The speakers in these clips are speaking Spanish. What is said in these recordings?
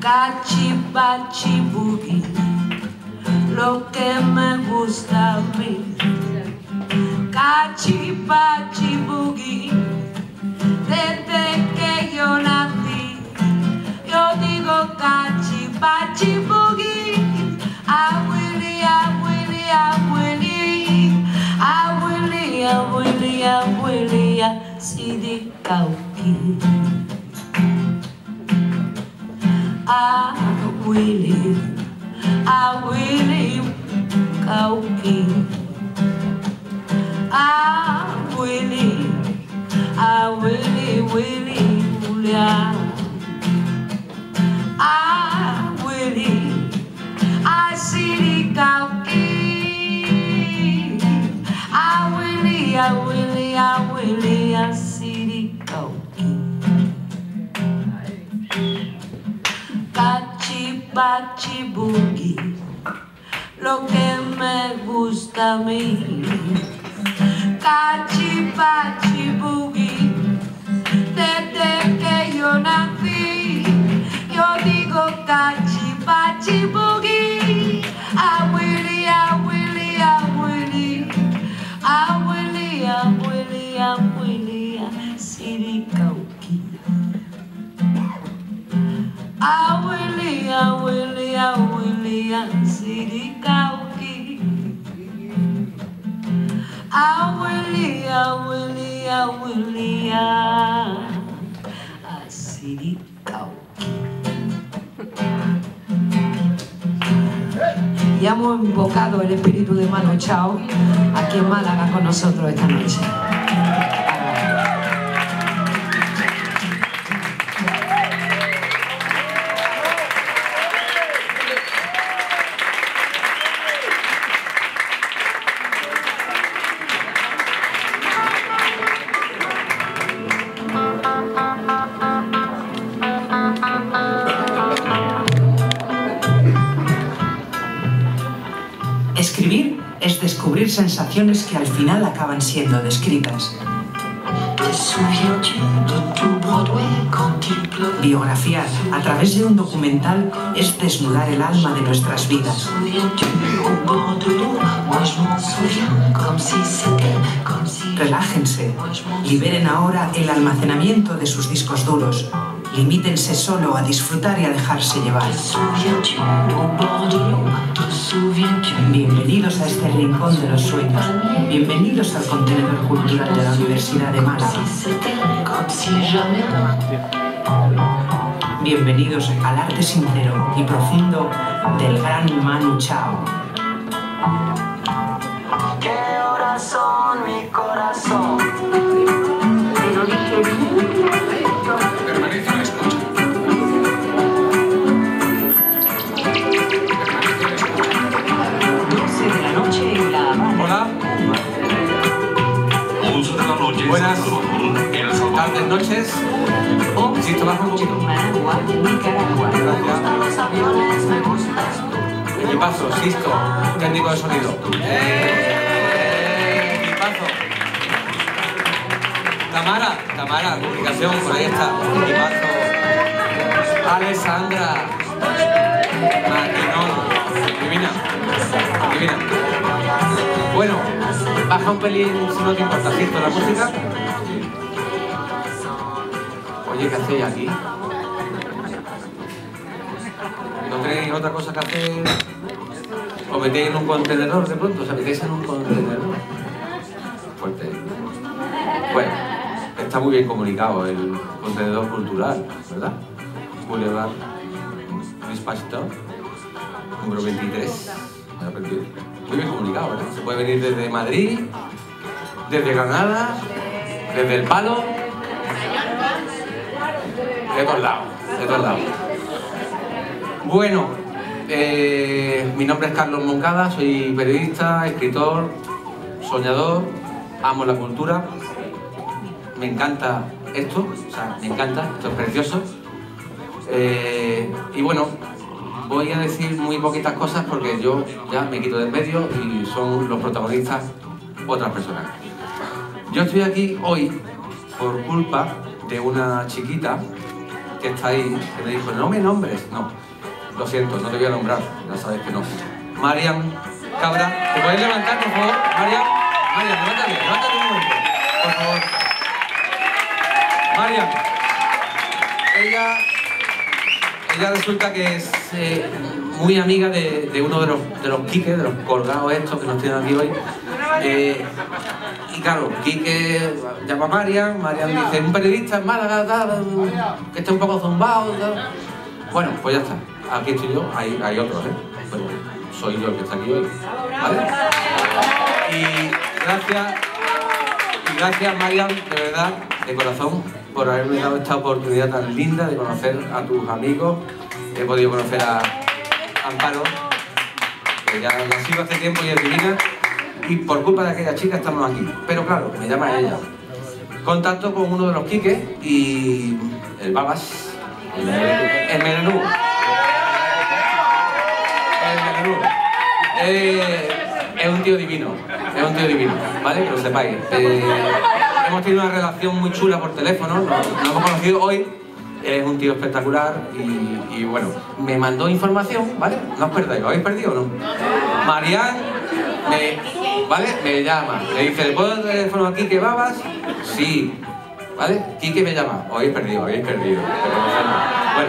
Cachipachi boogie, lo que me gusta a mí. Cachipachi boogie, desde que yo nací, yo digo cachipachi boogie. A Willy, a Willy, a Willy, a Willy, a Willy, a Willy, a Sidi Cauqui. A Willy Cauqui. A Willy, Willy, Julia. A Willy, a Sidi Cauqui. A Willy, a Willy, a Willy, a Sidi Cauqui. Cachipachi boogie, lo que me gusta a mí. Cachipachi boogie, desde que yo nací, yo digo cachipachi boogie. A Willy, a Willy, a Willy, a Willy, a Willy, a Willy, a Sidi Cauqui. A Willy, a Willy, a Willy, a Sidi Cauqui. A Willy, a Willy, a Willy, a Sidi Cauqui. Ya hemos invocado el espíritu de Manu Chao aquí en Málaga con nosotros esta noche. Escribir es descubrir sensaciones que al final acaban siendo descritas. Biografiar a través de un documental es desnudar el alma de nuestras vidas. Relájense, liberen ahora el almacenamiento de sus discos duros. Limítense solo a disfrutar y a dejarse llevar. Bienvenidos a este rincón de los sueños. Bienvenidos al contenedor cultural de la Universidad de Málaga. Bienvenidos al arte sincero y profundo del gran Manu Chao. ¿Qué horas son, mi corazón? Permanece a la escucha. Hola. Buenas tardes, noches. Sí, te bajo un poquito. Gracias. Equipazo, Sisto, técnico de sonido. Equipazo. Tamara, comunicación, por ahí está. Equipazo. Alessandra. Maquinón. Divina. Bueno, baja un pelín si no te importa, Sisto, la música. Oye, ¿qué hacéis aquí? ¿No tenéis otra cosa que hacer? ¿Os metéis en un contenedor de pronto? ¿Os metéis en un contenedor? Fuerte. Bueno, está muy bien comunicado el contenedor cultural, ¿verdad? Boulevard Dispastor, número 23. Me he perdido. Muy bien comunicado, ¿verdad? Se puede venir desde Madrid, desde Granada, desde El Palo, de todos lados. Bueno, mi nombre es Carlos Moncada, soy periodista, escritor, soñador, amo la cultura, me encanta esto, esto es precioso. Y bueno, voy a decir muy poquitas cosas porque yo ya me quito de en medio y son los protagonistas otras personas. Yo estoy aquí hoy por culpa de una chiquita que está ahí, que me dijo, no me nombres. No, lo siento, no te voy a nombrar, ya sabes que no. Marian Cabra, ¿te puedes levantar, por favor? Marian, levántate un momento, por favor. Marian, ella resulta que es muy amiga de uno de los Quiques, de los colgados estos que nos tienen aquí hoy. Y claro, Quique llama a Marian dice, un periodista en Málaga, que esté un poco zumbado. Tal. Bueno, pues ya está, aquí estoy yo, hay otros, pero soy yo el que está aquí hoy, ¿vale? Y gracias Marian, de verdad, de corazón, por haberme dado esta oportunidad tan linda de conocer a tus amigos. He podido conocer a Amparo, que ya la sigo hace tiempo y es divina, y por culpa de aquella chica estamos aquí. Pero claro, me llama ella. Contacto con uno de los Quiques y el Babas, el Melenú. Es un tío divino, ¿vale? Que lo sepáis. Hemos tenido una relación muy chula por teléfono, nos hemos conocido hoy. Es un tío espectacular y bueno, me mandó información, ¿vale? No os perdáis, ¿lo habéis perdido o no? Marian me llama, me dice, ¿le puedo dar el teléfono a Quique Babas? Sí, ¿vale? Quique me llama, os habéis perdido. Bueno,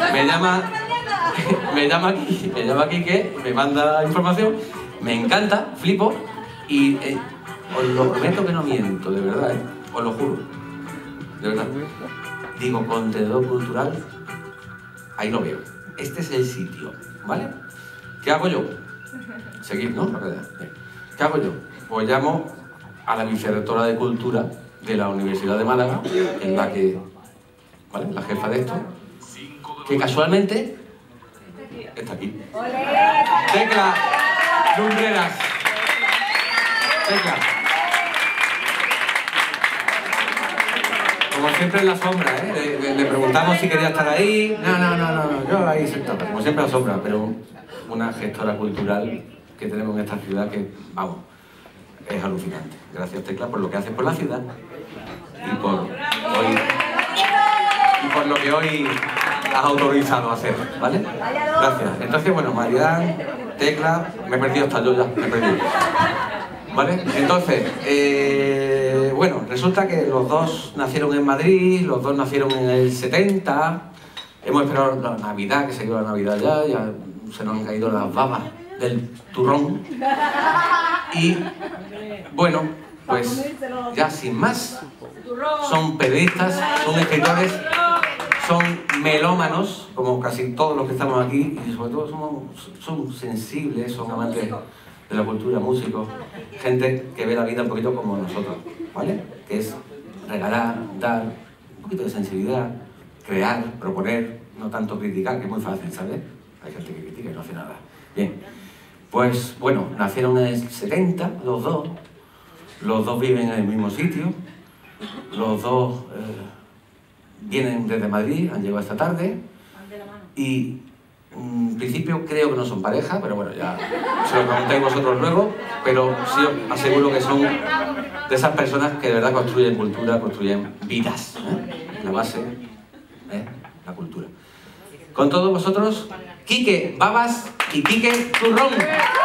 me llama Quique, me manda información, me encanta, flipo y os lo prometo que no miento, de verdad, os lo juro, de verdad. Digo, contenedor cultural, ahí lo veo. Este es el sitio, ¿vale? ¿Qué hago yo? Seguir, ¿no? ¿Qué hago yo? Pues llamo a la vicerrectora de Cultura de la Universidad de Málaga, en la que, ¿vale? La jefa de esto, que casualmente está aquí. Tecla Lumbreras. Tecla. Como siempre en la sombra, le preguntamos si quería estar ahí. No, yo ahí sentada, como siempre en la sombra, pero una gestora cultural que tenemos en esta ciudad que, vamos, es alucinante. Gracias, Tecla, por lo que haces por la ciudad y por lo que hoy has autorizado a hacer, ¿vale? Gracias. Entonces, bueno, Marian, Tecla, me he perdido hasta yo ya, me he perdido. ¿Vale? Entonces, bueno, resulta que los dos nacieron en Madrid, los dos nacieron en el 70, hemos esperado la Navidad, que se quedó la Navidad ya se nos han caído las babas del turrón. Y, bueno, pues ya sin más, son periodistas, son escritores, son melómanos, como casi todos los que estamos aquí, y sobre todo son sensibles, son amantes de la cultura, músicos, gente que ve la vida un poquito como nosotros, ¿vale? Que es regalar, dar, un poquito de sensibilidad, crear, proponer, no tanto criticar, que es muy fácil, ¿sabes? Hay gente que critica y no hace nada. Bien, pues bueno, nacieron en el 70, los dos viven en el mismo sitio, los dos vienen desde Madrid, han llegado esta tarde, y en principio creo que no son pareja, pero bueno, ya se lo preguntáis vosotros luego, pero sí os aseguro que son de esas personas que de verdad construyen cultura, construyen vidas, la base, la cultura. Con todos vosotros, Quique Babas y Quique Turrón.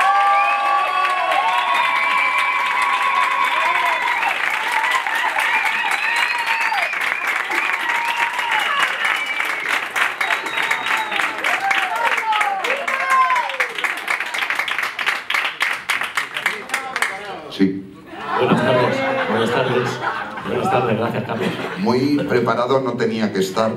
Sí. Buenas tardes, gracias Carlos. Muy preparado no tenía que estar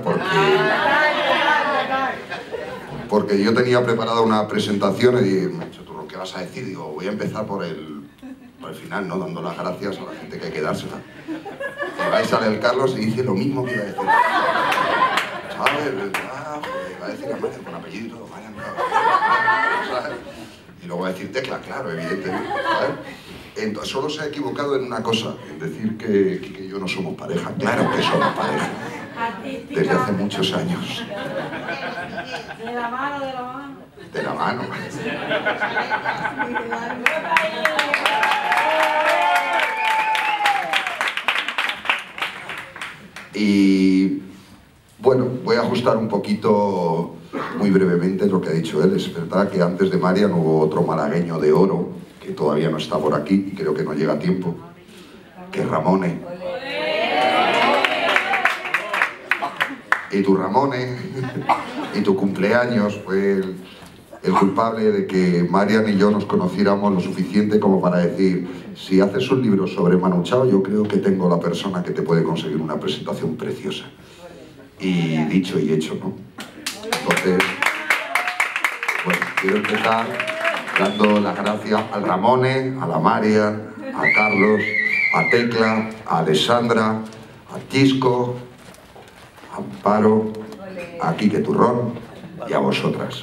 porque yo tenía preparada una presentación y dije, Turrón, ¿qué vas a decir? Digo, voy a empezar por el final, ¿no? Dando las gracias a la gente que hay que dársela. Y ahí sale el Carlos y dice lo mismo que iba a decir. ¿Sabes? Va a decir a Marian con apellido y todo, Marian, ¿sabes? Y luego va a decir Tecla, claro, evidentemente, ¿sabes? Entonces, solo se ha equivocado en una cosa, en decir que Quique y yo no somos pareja. Claro que somos pareja, desde hace muchos años. De la mano. De la mano. Bueno, voy a ajustar un poquito, muy brevemente, lo que ha dicho él. Es verdad que antes de Marian hubo otro malagueño de oro, que todavía no está por aquí y creo que no llega a tiempo, que es Ramone. Y tu Ramone, y tu cumpleaños fue el culpable de que Marian y yo nos conociéramos lo suficiente como para decir: si haces un libro sobre Manu Chao, yo creo que tengo la persona que te puede conseguir una presentación preciosa. Y dicho y hecho, ¿no? Entonces, bueno, quiero empezar dando las gracias al Ramone, a la Marian, a Carlos, a Tecla, a Alessandra, a Chisco, a Amparo, a Quique Turrón y a vosotras.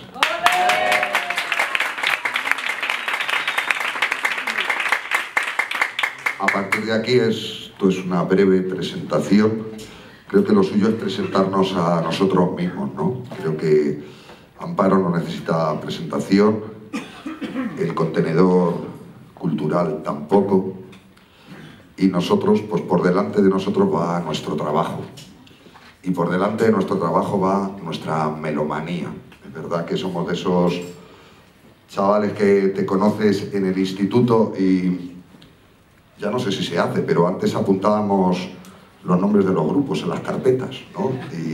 A partir de aquí esto es una breve presentación. Creo que lo suyo es presentarnos a nosotros mismos, ¿no? Creo que Amparo no necesita presentación, el contenedor cultural tampoco, y nosotros, pues por delante de nosotros va nuestro trabajo, y por delante de nuestro trabajo va nuestra melomanía. Es verdad que somos de esos chavales que te conoces en el instituto y ya no sé si se hace, pero antes apuntábamos los nombres de los grupos en las carpetas, ¿no?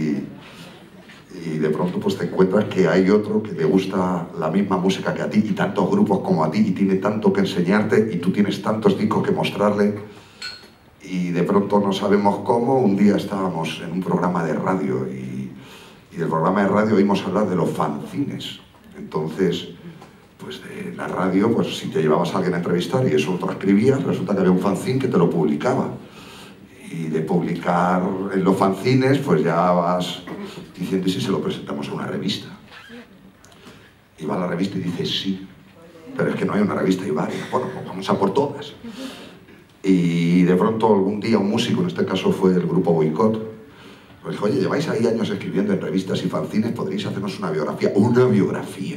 Y de pronto pues te encuentras que hay otro que le gusta la misma música que a ti y tantos grupos como a ti y tiene tanto que enseñarte y tú tienes tantos discos que mostrarle y de pronto no sabemos cómo. Un día estábamos en un programa de radio y del programa de radio oímos hablar de los fanzines. Entonces, pues de la radio, pues si te llevabas a alguien a entrevistar y eso lo transcribías, resulta que había un fanzine que te lo publicaba. Y de publicar en los fanzines, pues ya vas diciendo: ¿y si se lo presentamos a una revista? Y va a la revista y dice: sí, pero es que no hay una revista, hay varias. Bueno, pues vamos a por todas. Y de pronto algún día un músico, en este caso fue el grupo Boicot, pues dijo: oye, lleváis ahí años escribiendo en revistas y fanzines, ¿podríais hacernos una biografía? ¡Una biografía!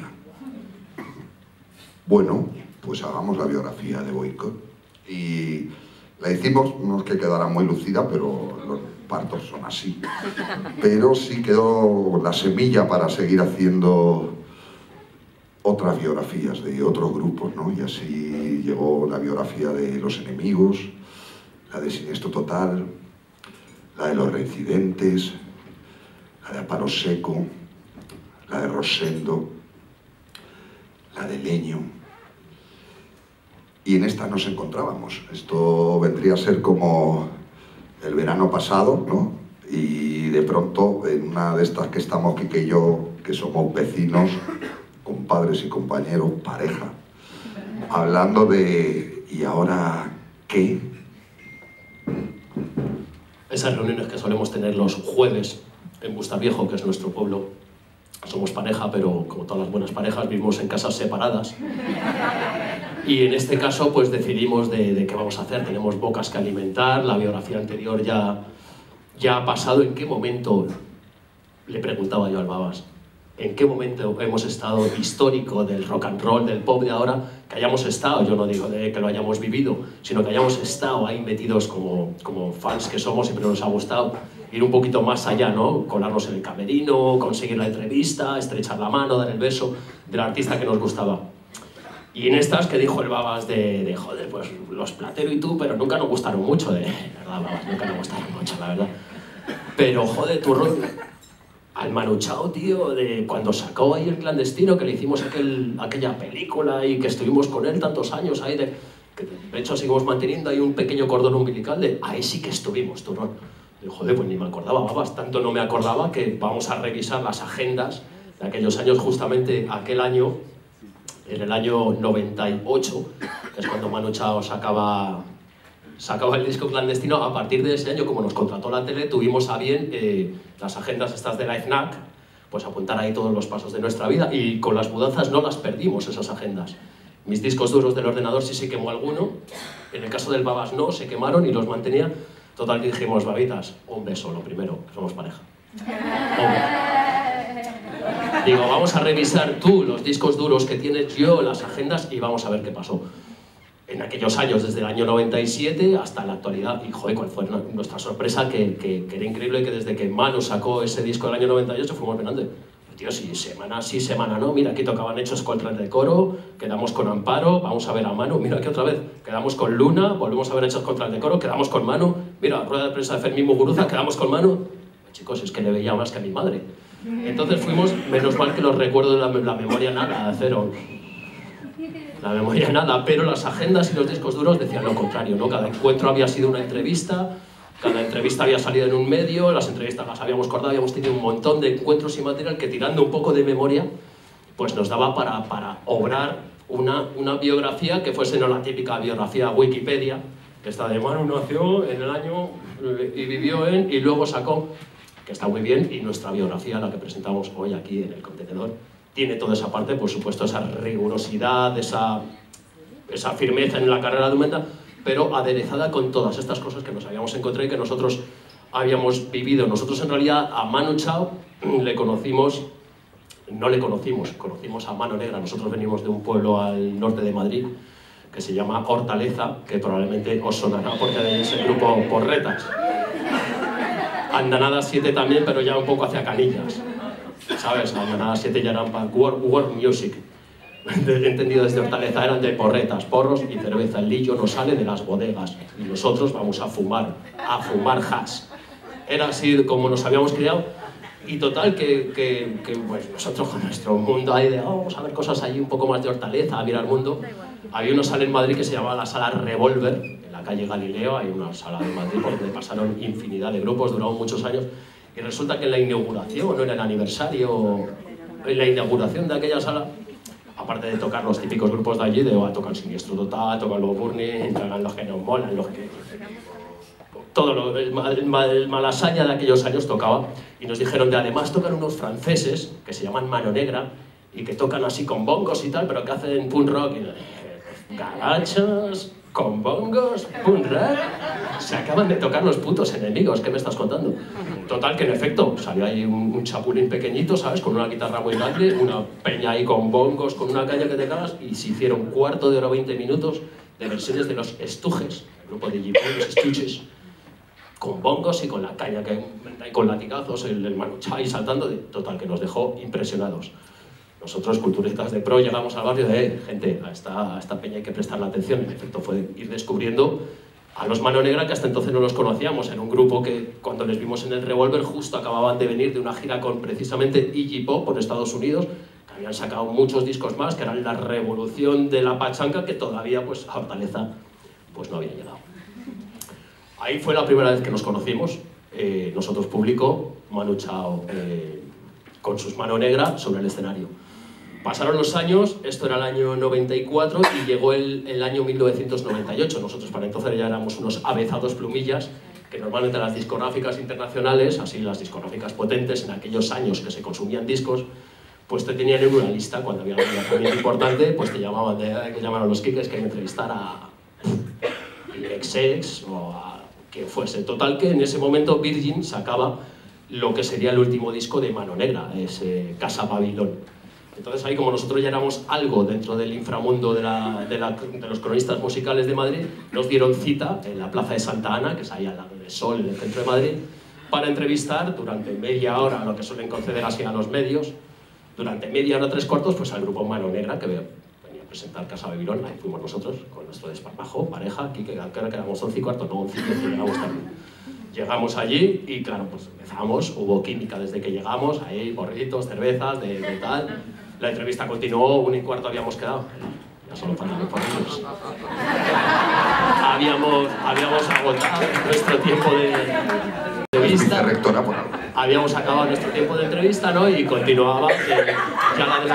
Bueno, pues hagamos la biografía de Boicot. Y la hicimos, no es que quedara muy lucida, pero los partos son así. Pero sí quedó la semilla para seguir haciendo otras biografías de otros grupos, ¿no? Y así llegó la biografía de Los Enemigos, la de Siniestro Total, la de Los Reincidentes, la de Aparo Seco, la de Rosendo, la de Leño. Y en esta nos encontrábamos. Esto vendría a ser como el verano pasado, ¿no? Y de pronto, en una de estas que estamos Quique y yo, que somos vecinos, compadres y compañeros, pareja, hablando de ¿y ahora qué? Esas reuniones que solemos tener los jueves en Bustaviejo, que es nuestro pueblo. Somos pareja, pero como todas las buenas parejas, vivimos en casas separadas. Y en este caso, pues decidimos de qué vamos a hacer. Tenemos bocas que alimentar, la biografía anterior ya ha pasado. ¿En qué momento? Le preguntaba yo al Babas. ¿En qué momento hemos estado histórico del rock and roll, del pop de ahora, que hayamos estado? Yo no digo de que lo hayamos vivido, sino que hayamos estado ahí metidos como fans que somos. Siempre nos ha gustado ir un poquito más allá, ¿no? Colarnos en el camerino, conseguir la entrevista, estrechar la mano, dar el beso del artista que nos gustaba. Y en estas que dijo el Babas de joder, pues los Platero y tú, pero nunca nos gustaron mucho, verdad, Babas, nunca nos gustaron mucho, la verdad. Pero joder, Turrón, al Manu Chao, tío, de cuando sacó ahí El Clandestino, que le hicimos aquella película y que estuvimos con él tantos años ahí, que de hecho seguimos manteniendo ahí un pequeño cordón umbilical ahí sí que estuvimos, Turrón. Y joder, pues ni me acordaba, Babas, tanto no me acordaba que vamos a revisar las agendas de aquellos años, justamente aquel año, en el año 98, que es cuando Manu Chao sacaba el disco Clandestino. A partir de ese año, como nos contrató la tele, tuvimos a bien las agendas estas de la FNAC, pues apuntar ahí todos los pasos de nuestra vida, y con las mudanzas no las perdimos, esas agendas. Mis discos duros del ordenador sí se quemó alguno, en el caso del Babas no, se quemaron y los mantenía. Total, que dijimos: Babitas, un beso, lo primero, que somos pareja. Digo, vamos a revisar tú los discos duros que tienes, yo, las agendas, y vamos a ver qué pasó. en aquellos años, desde el año 97 hasta la actualidad. Y joder, cuál fue nuestra sorpresa, que era increíble, que desde que Manu sacó ese disco del año 98 fuimos pendientes. Tío, si semana sí, semana no, mira, aquí tocaban Hechos contra el Decoro, quedamos con Amparo, vamos a ver a Manu, mira aquí otra vez, quedamos con Luna, volvemos a ver Hechos contra el Decoro, quedamos con Manu, mira, rueda de prensa de Fermín Muguruza, quedamos con Manu. Chicos, es que le veía más que a mi madre. Entonces fuimos, menos mal que los recuerdos de la memoria nada, cero. La memoria nada, pero las agendas y los discos duros decían lo contrario, ¿no? Cada encuentro había sido una entrevista, cada entrevista había salido en un medio, las entrevistas las habíamos cortado, habíamos tenido un montón de encuentros y material que, tirando un poco de memoria, pues nos daba para obrar una biografía que fuese no la típica biografía Wikipedia, que está de Manu nació en el año y vivió en, y luego sacó, que está muy bien, y nuestra biografía, la que presentamos hoy aquí en el contenedor, tiene toda esa parte, por supuesto, esa rigurosidad, esa firmeza en la carrera de Umenda, pero aderezada con todas estas cosas que nos habíamos encontrado y que nosotros habíamos vivido. Nosotros, en realidad, a Manu Chao conocimos a Mano Negra. Nosotros venimos de un pueblo al norte de Madrid que se llama Hortaleza, que probablemente os sonará porque de ese grupo Porretas. Andanada 7 también, pero ya un poco hacia Canillas. ¿Sabes? Andanada 7 ya eran para world music. Entendido desde Hortaleza, eran de porretas, porros y cerveza. El lillo no sale de las bodegas y nosotros vamos a fumar hash. Era así como nos habíamos criado. Y total, que pues nosotros con nuestro mundo ahí de vamos a ver cosas allí, un poco más de Hortaleza, a mirar el mundo. Había una sala en Madrid que se llamaba la Sala Revolver, en la calle Galileo. Hay una sala de Madrid por donde pasaron infinidad de grupos, duraron muchos años. Y resulta que en la inauguración, no en el aniversario, en la inauguración de aquella sala, aparte de tocar los típicos grupos de allí, tocan Siniestro Total, tocan los Burning, tocan los que nos molan, los que... Todo el Malasaña de aquellos años tocaba, y nos dijeron de además tocan unos franceses que se llaman Mano Negra y que tocan así con bongos y tal, pero que hacen punk rock y garachas, con bongos, punk rock. Se acaban de tocar los putos enemigos, ¿qué me estás contando? Total, que en efecto salió ahí un chapulín pequeñito, ¿sabes? Con una guitarra muy grande, una peña ahí con bongos, con una caña que te cagas, y se hicieron cuarto de hora, 20 minutos de versiones de los Estujes, el grupo de Gipón, los Estuches, con bongos y con la caña, con latigazos, el Manu Chao saltando, total, que nos dejó impresionados. Nosotros, culturistas de pro, llegamos al barrio de gente, a esta peña hay que prestarle atención. En efecto, fue ir descubriendo a los Mano Negra, que hasta entonces no los conocíamos. Era un grupo que, cuando les vimos en el Revolver, justo acababan de venir de una gira con precisamente Iggy Pop por Estados Unidos, que habían sacado muchos discos más, que eran la revolución de la pachanca, que todavía, pues, a Hortaleza, pues no había llegado. Ahí fue la primera vez que nos conocimos, nosotros público, Manu Chao con sus Mano Negra sobre el escenario. Pasaron los años, esto era el año 94 y llegó el año 1998. Nosotros para entonces ya éramos unos avezados plumillas, que normalmente las discográficas internacionales, así las discográficas potentes en aquellos años que se consumían discos, pues te tenían en una lista. Cuando había un lanzamiento importante, pues te llamaban, que llamaban a los Kikes, que hay que entrevistar a XX o a que fuese. Total, que en ese momento Virgin sacaba lo que sería el último disco de Mano Negra, ese Casa Babilón. Entonces ahí, como nosotros ya éramos algo dentro del inframundo de los cronistas musicales de Madrid, nos dieron cita en la Plaza de Santa Ana, que es ahí al lado del Sol, en el centro de Madrid, para entrevistar durante media hora, lo que suelen conceder así a los medios, durante media hora, 3/4, pues al grupo Mano Negra, que venía a presentar Casa Babilón. Ahí fuimos nosotros, con nuestro desparpajo, pareja, aquí que quedamos 11/4, no 11/15, llegamos también. Llegamos allí y claro, pues empezamos, hubo química desde que llegamos, ahí borritos, cervezas, de tal. La entrevista continuó, 1/4 habíamos quedado. Ya solo faltan informes. Habíamos agotado nuestro tiempo de entrevista. Habíamos acabado nuestro tiempo de entrevista, ¿no? Y continuaba, ya la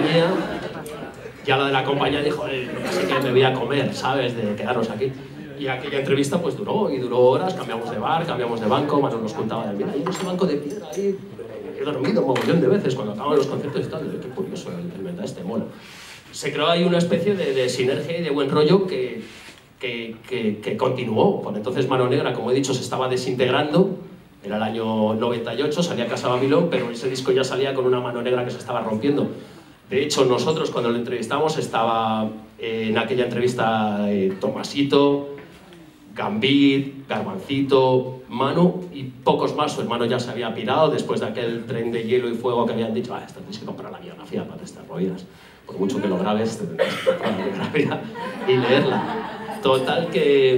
de la compañía dijo, así que me voy a comer, ¿sabes? De quedarnos aquí. Y aquella entrevista pues duró horas, cambiamos de bar, cambiamos de banco. Manu nos contaba, mira, hay ese banco de piedra ahí, he dormido un mogollón de veces cuando acaban los conciertos y tal. Qué curioso, el verdad este mono. Se creó ahí una especie de sinergia y de buen rollo que continuó. Por entonces Mano Negra, como he dicho, se estaba desintegrando. Era el año 98, salía Casa Babilón, pero ese disco ya salía con una Mano Negra que se estaba rompiendo. De hecho, nosotros cuando lo entrevistamos estaba en aquella entrevista Tomasito, Gambit, Garbancito, Manu y pocos más. Su hermano ya se había pirado después de aquel tren de hielo y fuego que habían dicho esto tienes que comprar la biografía para estas movidas. Por mucho que lo grabes, te tendrás que comprar la biografía y leerla. Total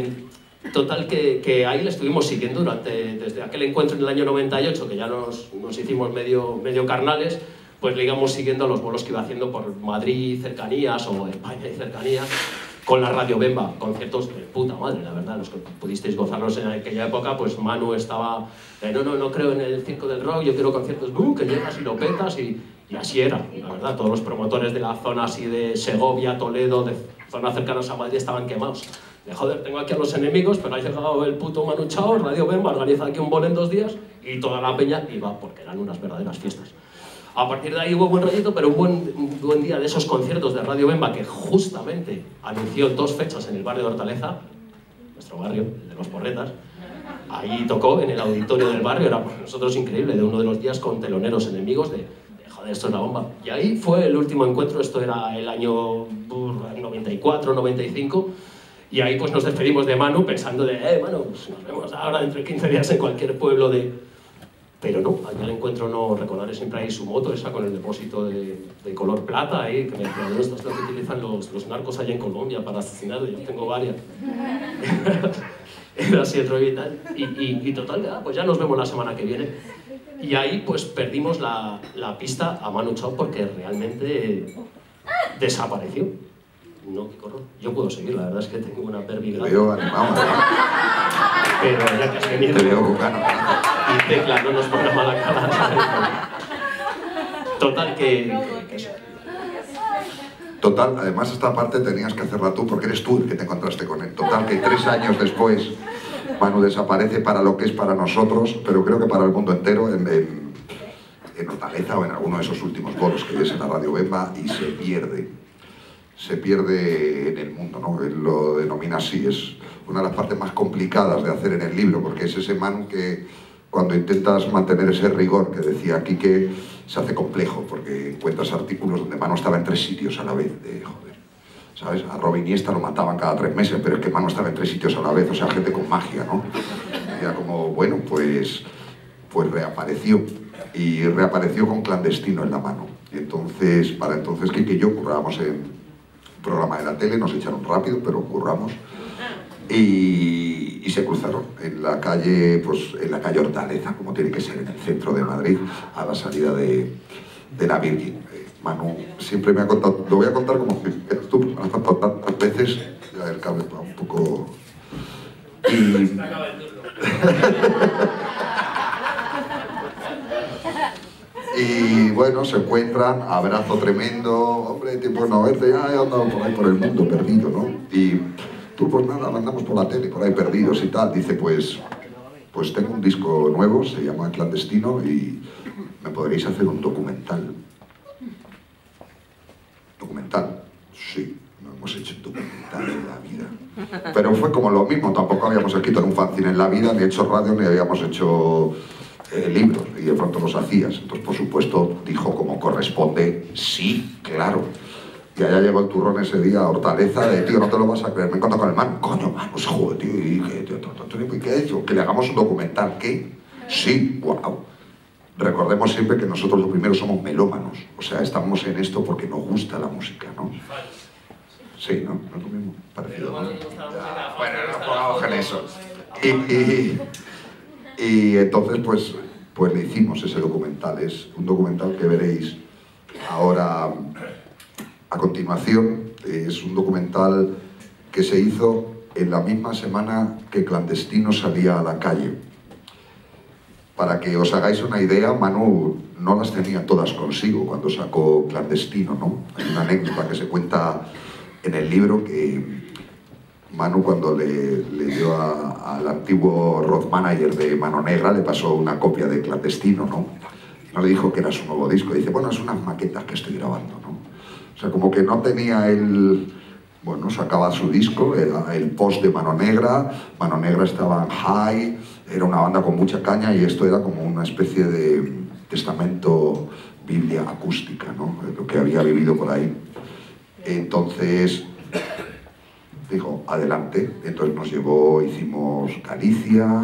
que ahí le estuvimos siguiendo desde aquel encuentro en el año 98, que ya nos hicimos medio carnales, pues le íbamos siguiendo a los bolos que iba haciendo por Madrid y cercanías, o España y cercanías, con la Radio Bemba, conciertos de puta madre, la verdad, los que pudisteis gozarlos en aquella época. Pues Manu estaba, no creo en el circo del rock, yo quiero conciertos, que llegas y lo petas, y así era, la verdad. Todos los promotores de la zona así de Segovia, Toledo, de zonas cercanas a Madrid estaban quemados. De joder, tengo aquí a los enemigos, pero ha llegado el puto Manu Chao, Radio Bemba, organiza aquí un bolo en 2 días, y toda la peña iba, porque eran unas verdaderas fiestas. A partir de ahí hubo buen rollito, pero un buen día de esos conciertos de Radio Bemba, que justamente anunció 2 fechas en el barrio de Hortaleza, nuestro barrio, el de los Porretas. Ahí tocó en el auditorio del barrio, era para nosotros increíble, de uno de los días con teloneros enemigos de joder, esto es la bomba. Y ahí fue el último encuentro, esto era el año 94, 95, y ahí pues nos despedimos de Manu pensando de, Manu, pues nos vemos ahora dentro de 15 días en cualquier pueblo de... Pero no, aquel encuentro no, recordaré siempre ahí su moto, esa con el depósito de color plata ahí, que me decía, esto es lo que utilizan los narcos allá en Colombia para asesinar, yo tengo varias. Era así otro y tal. Y total, pues ya nos vemos la semana que viene. Y ahí pues perdimos la pista a Manu Chao porque realmente desapareció. No, qué horror. Yo puedo seguir, la verdad es que tengo una pervigrada. Te veo animado, ¿no? Pero ya que has venido... Te veo con ganas. Y Tecla no nos pone mala cara. Total que eso. Total, además esta parte tenías que hacerla tú porque eres tú el que te encontraste con él. Total, que 3 años después Manu desaparece para lo que es para nosotros, pero creo que para el mundo entero, en Hortaleza o en alguno de esos últimos bolos que ves en la Radio Bemba, y se pierde en el mundo, ¿no? Él lo denomina así, es una de las partes más complicadas de hacer en el libro, porque es ese Manu que cuando intentas mantener ese rigor que decía Quique, se hace complejo, porque encuentras artículos donde Manu estaba en 3 sitios a la vez, de joder, ¿sabes? A Robin Iniesta lo mataban cada 3 meses, pero es que Manu estaba en 3 sitios a la vez, o sea, gente con magia, ¿no? Era como, bueno, pues reapareció, y reapareció con Clandestino en la mano. Y entonces, para entonces Quique y yo currábamos en un programa de la tele, nos echaron rápido, pero curramos. Y se cruzaron en la calle, pues en la calle Hortaleza, como tiene que ser en el centro de Madrid, a la salida de la Virgin. Manu siempre me ha contado, lo voy a contar como que tú me has contado tantas veces, ya el cable va un poco... Y bueno, se encuentran, abrazo tremendo, hombre, tiempo de no verte, ya he andado por ahí por el mundo perdido, ¿no? Y tú, pues nada, andamos por la tele, por ahí perdidos y tal. Dice, pues tengo un disco nuevo, se llama Clandestino, y me podréis hacer un documental. ¿Documental? Sí, no hemos hecho un documental en la vida. Pero fue como lo mismo, tampoco habíamos escrito en un fanzine en la vida, ni hecho radio, ni habíamos hecho... libros, y de pronto los hacías. Entonces, por supuesto, dijo como corresponde, sí, claro. Y allá llegó el turrón ese día a Hortaleza de, tío, no te lo vas a creer, me encontré con el Manu. Coño, Manu, se joder, tío, y dije, tío, ¿qué ha hecho? Que le hagamos un documental, ¿qué? Sí, wow. Recordemos siempre que nosotros lo primero somos melómanos, o sea, estamos en esto porque nos gusta la música, ¿no? Sí, ¿no? No es lo mismo, parecido, ¿no? Ya, bueno, no pongamos en eso. Y entonces, pues le hicimos ese documental. Es un documental que veréis ahora a continuación. Es un documental que se hizo en la misma semana que Clandestino salía a la calle. Para que os hagáis una idea, Manu no las tenía todas consigo cuando sacó Clandestino, ¿no? Hay una anécdota que se cuenta en el libro que Manu, cuando le dio al antiguo road manager de Mano Negra, le pasó una copia de Clandestino, ¿no? No le dijo que era su nuevo disco, dice, bueno, es unas maquetas que estoy grabando, ¿no? O sea, como que no tenía el... Bueno, sacaba su disco, era el post de Mano Negra estaba en high, era una banda con mucha caña, y esto era como una especie de testamento Biblia acústica, ¿no? Lo que había vivido por ahí. Entonces, dijo, adelante. Entonces nos llevó, hicimos Galicia,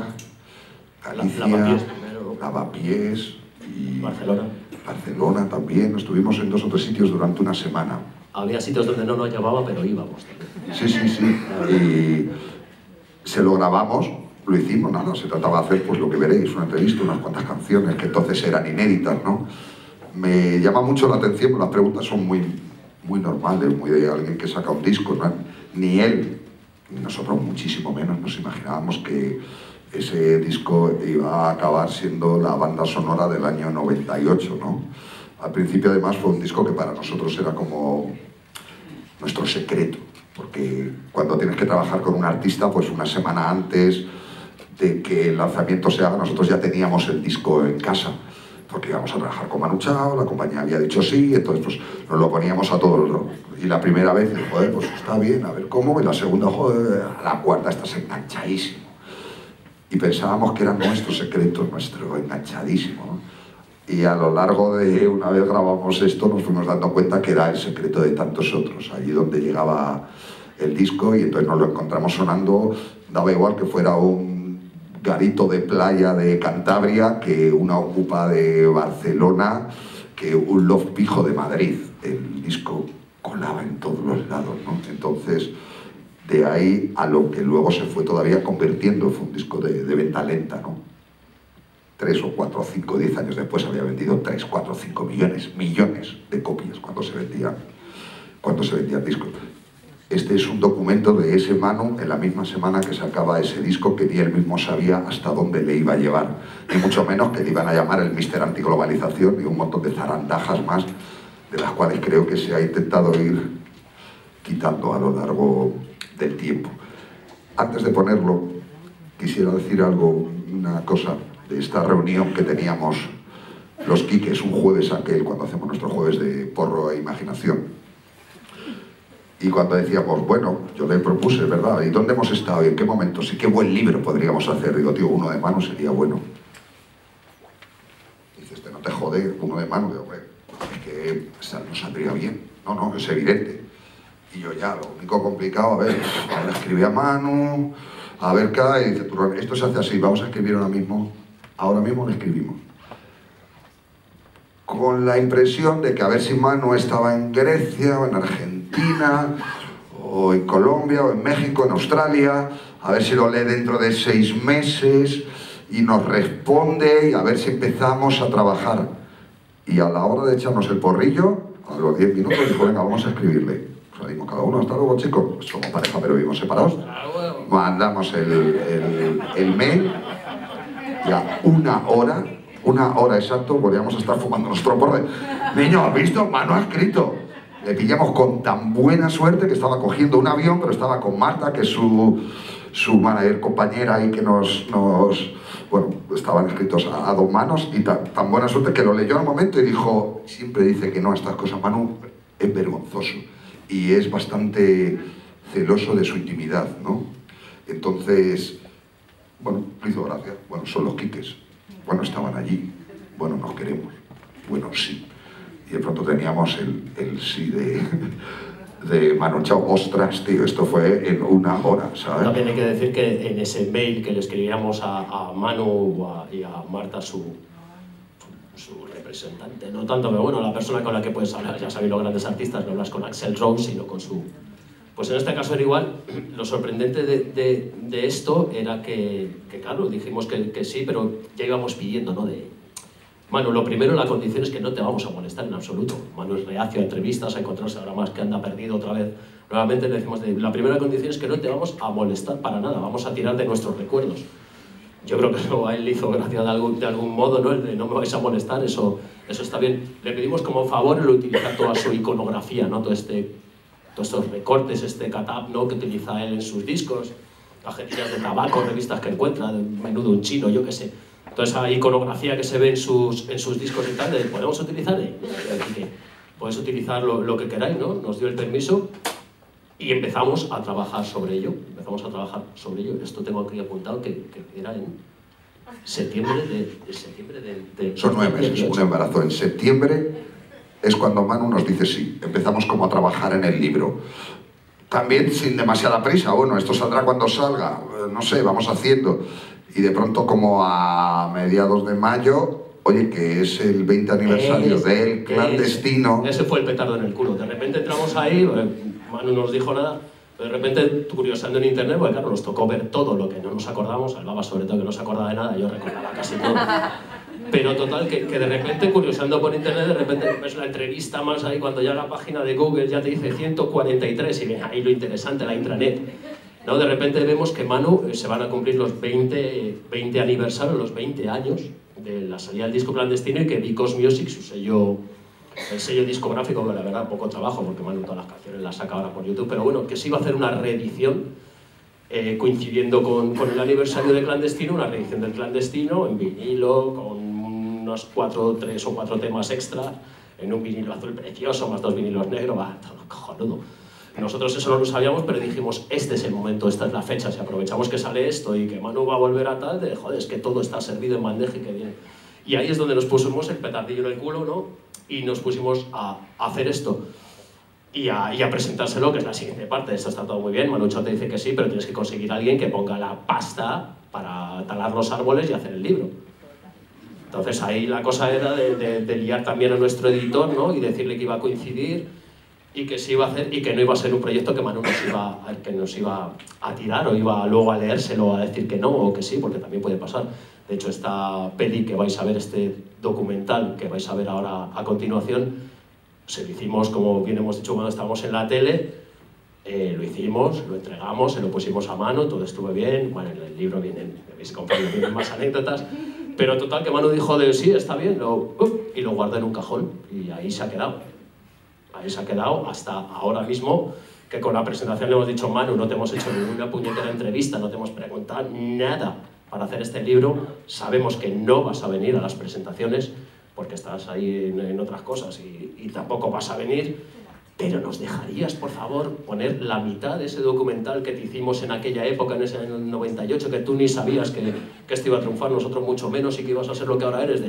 Lavapiés y Barcelona también. Estuvimos en 2 o 3 sitios durante una semana. Había sitios donde no nos llevaba, pero íbamos también. Sí. Y se lo grabamos, lo hicimos, nada, se trataba de hacer pues lo que veréis, una entrevista, unas cuantas canciones que entonces eran inéditas, ¿no? Me llama mucho la atención, las preguntas son muy normales, muy de alguien que saca un disco, ¿no? Ni él, ni nosotros muchísimo menos nos imaginábamos que ese disco iba a acabar siendo la banda sonora del año 98, ¿no? Al principio además fue un disco que para nosotros era como nuestro secreto, porque cuando tienes que trabajar con un artista, pues una semana antes de que el lanzamiento se haga, nosotros ya teníamos el disco en casa, porque íbamos a trabajar con Manu Chao, la compañía había dicho sí, entonces pues nos lo poníamos a todos, ¿no? Y la primera vez, joder, pues está bien, a ver cómo, y la segunda, joder, a la cuarta estás enganchadísimo. Y pensábamos que era nuestro secreto, nuestro enganchadísimo, ¿no? Y a lo largo de una vez grabamos esto, nos fuimos dando cuenta que era el secreto de tantos otros, allí donde llegaba el disco, y entonces nos lo encontramos sonando, daba igual que fuera un garito de playa de Cantabria, que una ocupa de Barcelona, que un Love Pijo de Madrid. El disco colaba en todos los lados, ¿no? Entonces, de ahí a lo que luego se fue todavía convirtiendo, fue un disco de venta lenta, ¿no? 3 o 4 o 5, 10 años después había vendido 3, 4, 5 millones de copias cuando se vendían discos. Este es un documento de ese Manu en la misma semana que sacaba ese disco, que ni él mismo sabía hasta dónde le iba a llevar, ni mucho menos que le iban a llamar el Mister Antiglobalización y un montón de zarandajas más, de las cuales creo que se ha intentado ir quitando a lo largo del tiempo. Antes de ponerlo, quisiera decir algo, una cosa de esta reunión que teníamos los Quiques, un jueves aquel, cuando hacemos nuestro jueves de porro e imaginación. Y cuando decíamos, bueno, yo le propuse, ¿verdad? ¿Y dónde hemos estado? ¿Y en qué momentos? ¿Y qué buen libro podríamos hacer? Digo, tío, uno de Manu sería bueno. Dices, no te jode, uno de Manu. Digo, es que no saldría bien. No, es evidente. Y yo ya, lo único complicado, a ver, le escribí a Manu, a ver qué, y dice, esto se hace así, vamos a escribir ahora mismo le escribimos. Con la impresión de que a ver si Manu estaba en Grecia, o en Argentina, o en Colombia, o en México, en Australia, a ver si lo lee dentro de 6 meses, y nos responde, y a ver si empezamos a trabajar. Y a la hora de echarnos el porrillo, a los 10 minutos, dijo, venga, vamos a escribirle. Salimos cada uno, hasta luego, chicos. Somos pareja, pero vivimos separados. Mandamos el mail, y a una hora exacto, volvíamos a estar fumando nuestro porro. Niño, ¿has visto? Manu ha escrito. Le pillamos con tan buena suerte que estaba cogiendo un avión, pero estaba con Marta, que es su manager compañera, y que bueno, estaban escritos a 2 manos, y tan buena suerte que lo leyó en un momento y dijo, siempre dice que no a estas cosas, Manu, es vergonzoso. Y es bastante celoso de su intimidad, ¿no? Entonces, bueno, me hizo gracia. Bueno, son los Quiques. Bueno, estaban allí. Bueno, nos queremos. Bueno, sí. Y de pronto teníamos el sí de Manu Chao. Ostras, tío, esto fue en una hora, ¿sabes? También hay que decir que en ese mail que le escribíamos a Manu y a Marta, su representante, no tanto, pero bueno, la persona con la que puedes hablar, ya sabéis, los grandes artistas, no hablas con Axl Rose, sino con su... Pues en este caso era igual. Lo sorprendente de esto era que claro, dijimos que sí, pero ya íbamos pidiendo, ¿no? Manu, lo primero, la condición es que no te vamos a molestar en absoluto. Manu es reacio a entrevistas, a encontrarse ahora más que anda perdido otra vez. Nuevamente le decimos, la primera condición es que no te vamos a molestar para nada, vamos a tirar de nuestros recuerdos. Yo creo que eso a él le hizo gracia de algún modo, ¿no? El de no me vais a molestar, eso está bien. Le pedimos como favor el utilizar toda su iconografía, ¿no? Todos estos recortes, este catap, ¿no? Que utiliza él en sus discos, cajetillas de tabaco, revistas que encuentra, menudo un chino, yo qué sé. Toda esa iconografía que se ve en sus discos y tal, ¿podemos utilizar? Podéis utilizar lo que queráis, ¿no? Nos dio el permiso y empezamos a trabajar sobre ello. Esto tengo aquí apuntado que era en Septiembre de Son 9 meses, 2018. un embarazo. En septiembre es cuando Manu nos dice sí, empezamos como a trabajar en el libro. También sin demasiada prisa, bueno, esto saldrá cuando salga, no sé, vamos haciendo. Y de pronto como a mediados de mayo, oye, que es el 20 aniversario del Clandestino. Ese fue el petardo en el culo. De repente entramos ahí, Manu no nos dijo nada, pero de repente curiosando en internet, porque claro, nos tocó ver todo lo que no nos acordamos, Albaba sobre todo que no se acordaba de nada, yo recordaba casi todo. Pero total, que de repente curiosando por internet, de repente ves la entrevista más ahí, cuando ya la página de Google ya te dice 143 y ven ahí lo interesante, la intranet. ¿No? De repente vemos que Manu se van a cumplir los 20 aniversarios, los 20 años de la salida del disco Clandestino y que Vicos Music, el sello discográfico, que la verdad poco trabajo porque Manu todas las canciones las saca ahora por YouTube, pero bueno, que se iba a hacer una reedición coincidiendo con el aniversario de Clandestino, una reedición del Clandestino en vinilo, con unos 3 o 4 temas extra, en un vinilo azul precioso, más 2 vinilos negros, va, todo cojonudo. Nosotros eso no lo sabíamos, pero dijimos, este es el momento, esta es la fecha, si aprovechamos que sale esto y que Manu va a volver a tal, joder, es que todo está servido en bandeja y que viene. Y ahí es donde nos pusimos el petardillo en el culo, ¿no? Y nos pusimos a hacer esto. Y a presentárselo, que es la siguiente parte. Esto está todo muy bien, Manucho te dice que sí, pero tienes que conseguir a alguien que ponga la pasta para talar los árboles y hacer el libro. Entonces ahí la cosa era de liar también a nuestro editor, ¿no? Y decirle que iba a coincidir y que se iba a hacer y que no iba a ser un proyecto que Manu nos iba a tirar o iba luego a leérselo a decir que no o que sí, porque también puede pasar. De hecho, esta peli que vais a ver, este documental que vais a ver ahora a continuación, se lo hicimos, como bien hemos dicho, cuando estábamos en la tele, lo hicimos, lo entregamos, se lo pusimos a mano, todo estuvo bien. Bueno, en el libro vienen más anécdotas, pero total que Manu dijo de sí, está bien, y lo guardé en un cajón y ahí se ha quedado. Ahí se ha quedado hasta ahora mismo, que con la presentación le hemos dicho, Manu, no te hemos hecho ninguna puñetera entrevista, no te hemos preguntado nada para hacer este libro, sabemos que no vas a venir a las presentaciones porque estás ahí en otras cosas y tampoco vas a venir, pero ¿nos dejarías, por favor, poner la mitad de ese documental que te hicimos en aquella época, en ese año 98, que tú ni sabías que esto iba a triunfar, nosotros mucho menos, y que ibas a ser lo que ahora eres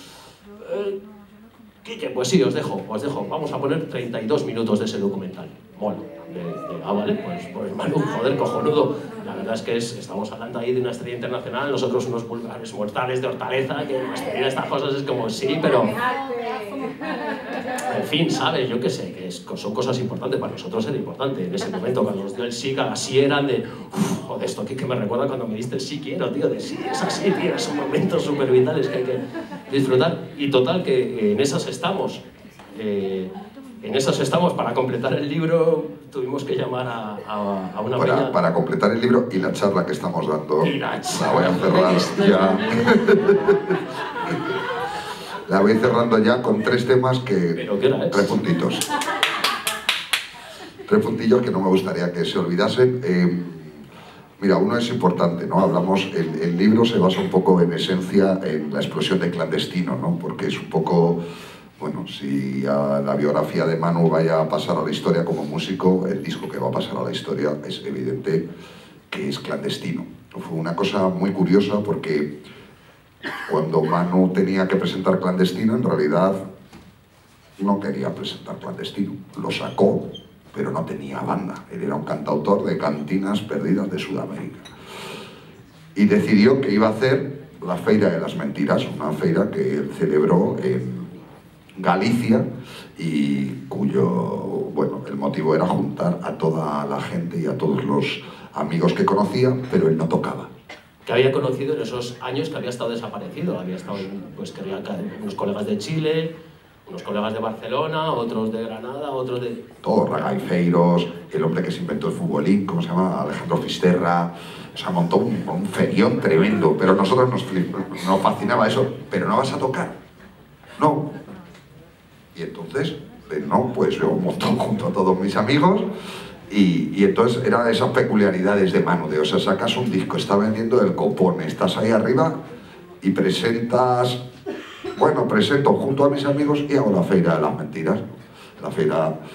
Quique, pues sí, os dejo, vamos a poner 32 minutos de ese documental. Bueno, vale, pues Manu, joder, cojonudo. La verdad es que estamos hablando ahí de una estrella internacional, nosotros unos vulgares mortales de Hortaleza, que nos pedir estas cosas es como sí, pero... En fin, ¿sabes? Yo qué sé, que son cosas importantes, para nosotros era importante. En ese momento, cuando nos dio el sí, cada sí eran de... joder, esto que me recuerda cuando me diste el sí quiero, tío, de sí, es así, tío, son momentos súper vitales que hay que disfrutar. Y total, que en esas estamos. En esas estamos. Para completar el libro tuvimos que llamar a una peña... Para completar el libro y la charla que estamos dando, la voy a cerrar ya. La voy cerrando ya con 3 temas que... ¿Pero qué hora es? 3 puntitos. 3 puntillos que no me gustaría que se olvidasen. Mira, uno es importante, ¿no? Hablamos, el libro se basa un poco en esencia en la explosión de Clandestino, ¿no? Porque es un poco... Bueno, si a la biografía de Manu vaya a pasar a la historia como músico, el disco que va a pasar a la historia es evidente que es Clandestino. Fue una cosa muy curiosa porque cuando Manu tenía que presentar Clandestino, en realidad no quería presentar Clandestino. Lo sacó, pero no tenía banda. Él era un cantautor de cantinas perdidas de Sudamérica. Y decidió que iba a hacer la Feira de las Mentiras, una feira que él celebró en Galicia y cuyo, bueno, el motivo era juntar a toda la gente y a todos los amigos que conocía, pero él no tocaba. Que había conocido en esos años que había estado desaparecido, había estado pues quería unos colegas de Chile, unos colegas de Barcelona, otros de Granada, otros de... Todos, Ragaifeiros, el hombre que se inventó el futbolín, ¿cómo se llama? Alejandro Fisterra, o sea, montó un ferión tremendo, pero a nosotros nos fascinaba eso, pero no vas a tocar, no. Y entonces, no, pues yo monto junto a todos mis amigos y entonces eran esas peculiaridades de Manu, o sea, sacas un disco, está vendiendo el copón, estás ahí arriba y presentas, bueno, presento junto a mis amigos y hago la Feira de las Mentiras, la feira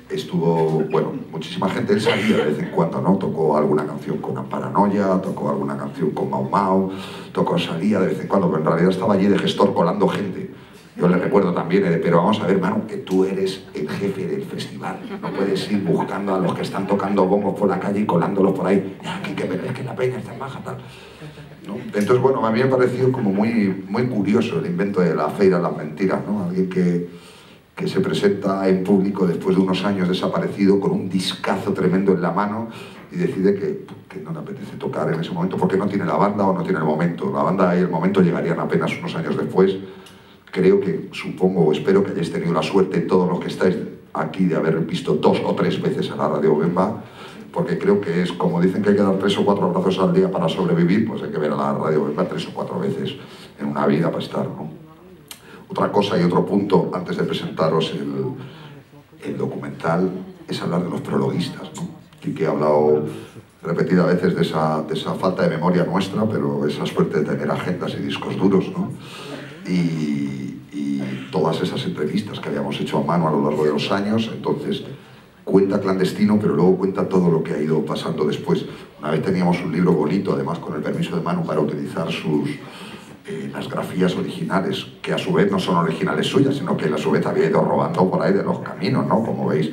estuvo, bueno, muchísima gente, él salía de vez en cuando, ¿no? Tocó alguna canción con Paranoia, tocó alguna canción con Mau Mau, salía de vez en cuando, pero en realidad estaba allí de gestor colando gente. Yo le recuerdo también, pero vamos a ver, Manu, que tú eres el jefe del festival. No puedes ir buscando a los que están tocando bombos por la calle y colándolos por ahí. Aquí que es que la peña está en baja, tal. ¿No? Entonces, bueno, a mí me ha parecido como muy curioso el invento de la Feira de las Mentiras, ¿no? Alguien que se presenta en público después de unos años desaparecido con un discazo tremendo en la mano y decide que no le apetece tocar en ese momento porque no tiene la banda o no tiene el momento. La banda y el momento llegarían apenas unos años después. Creo que, supongo o espero que hayáis tenido la suerte, todos los que estáis aquí, de haber visto 2 o 3 veces a la Radio Bemba, porque creo que es, como dicen que hay que dar 3 o 4 abrazos al día para sobrevivir, pues hay que ver a la Radio Bemba 3 o 4 veces en una vida para estar, ¿no? Otra cosa y otro punto, antes de presentaros el documental, es hablar de los prologuistas, ¿no? Quique ha hablado repetidas veces de esa falta de memoria nuestra, pero esa suerte de tener agendas y discos duros, ¿no? Y todas esas entrevistas que habíamos hecho a mano a lo largo de los años, entonces cuenta Clandestino, pero luego cuenta todo lo que ha ido pasando después. Una vez teníamos un libro bonito, además con el permiso de Manu, para utilizar las grafías originales, que a su vez no son originales suyas, sino que él a su vez había ido robando por ahí de los caminos, ¿no? Como veis.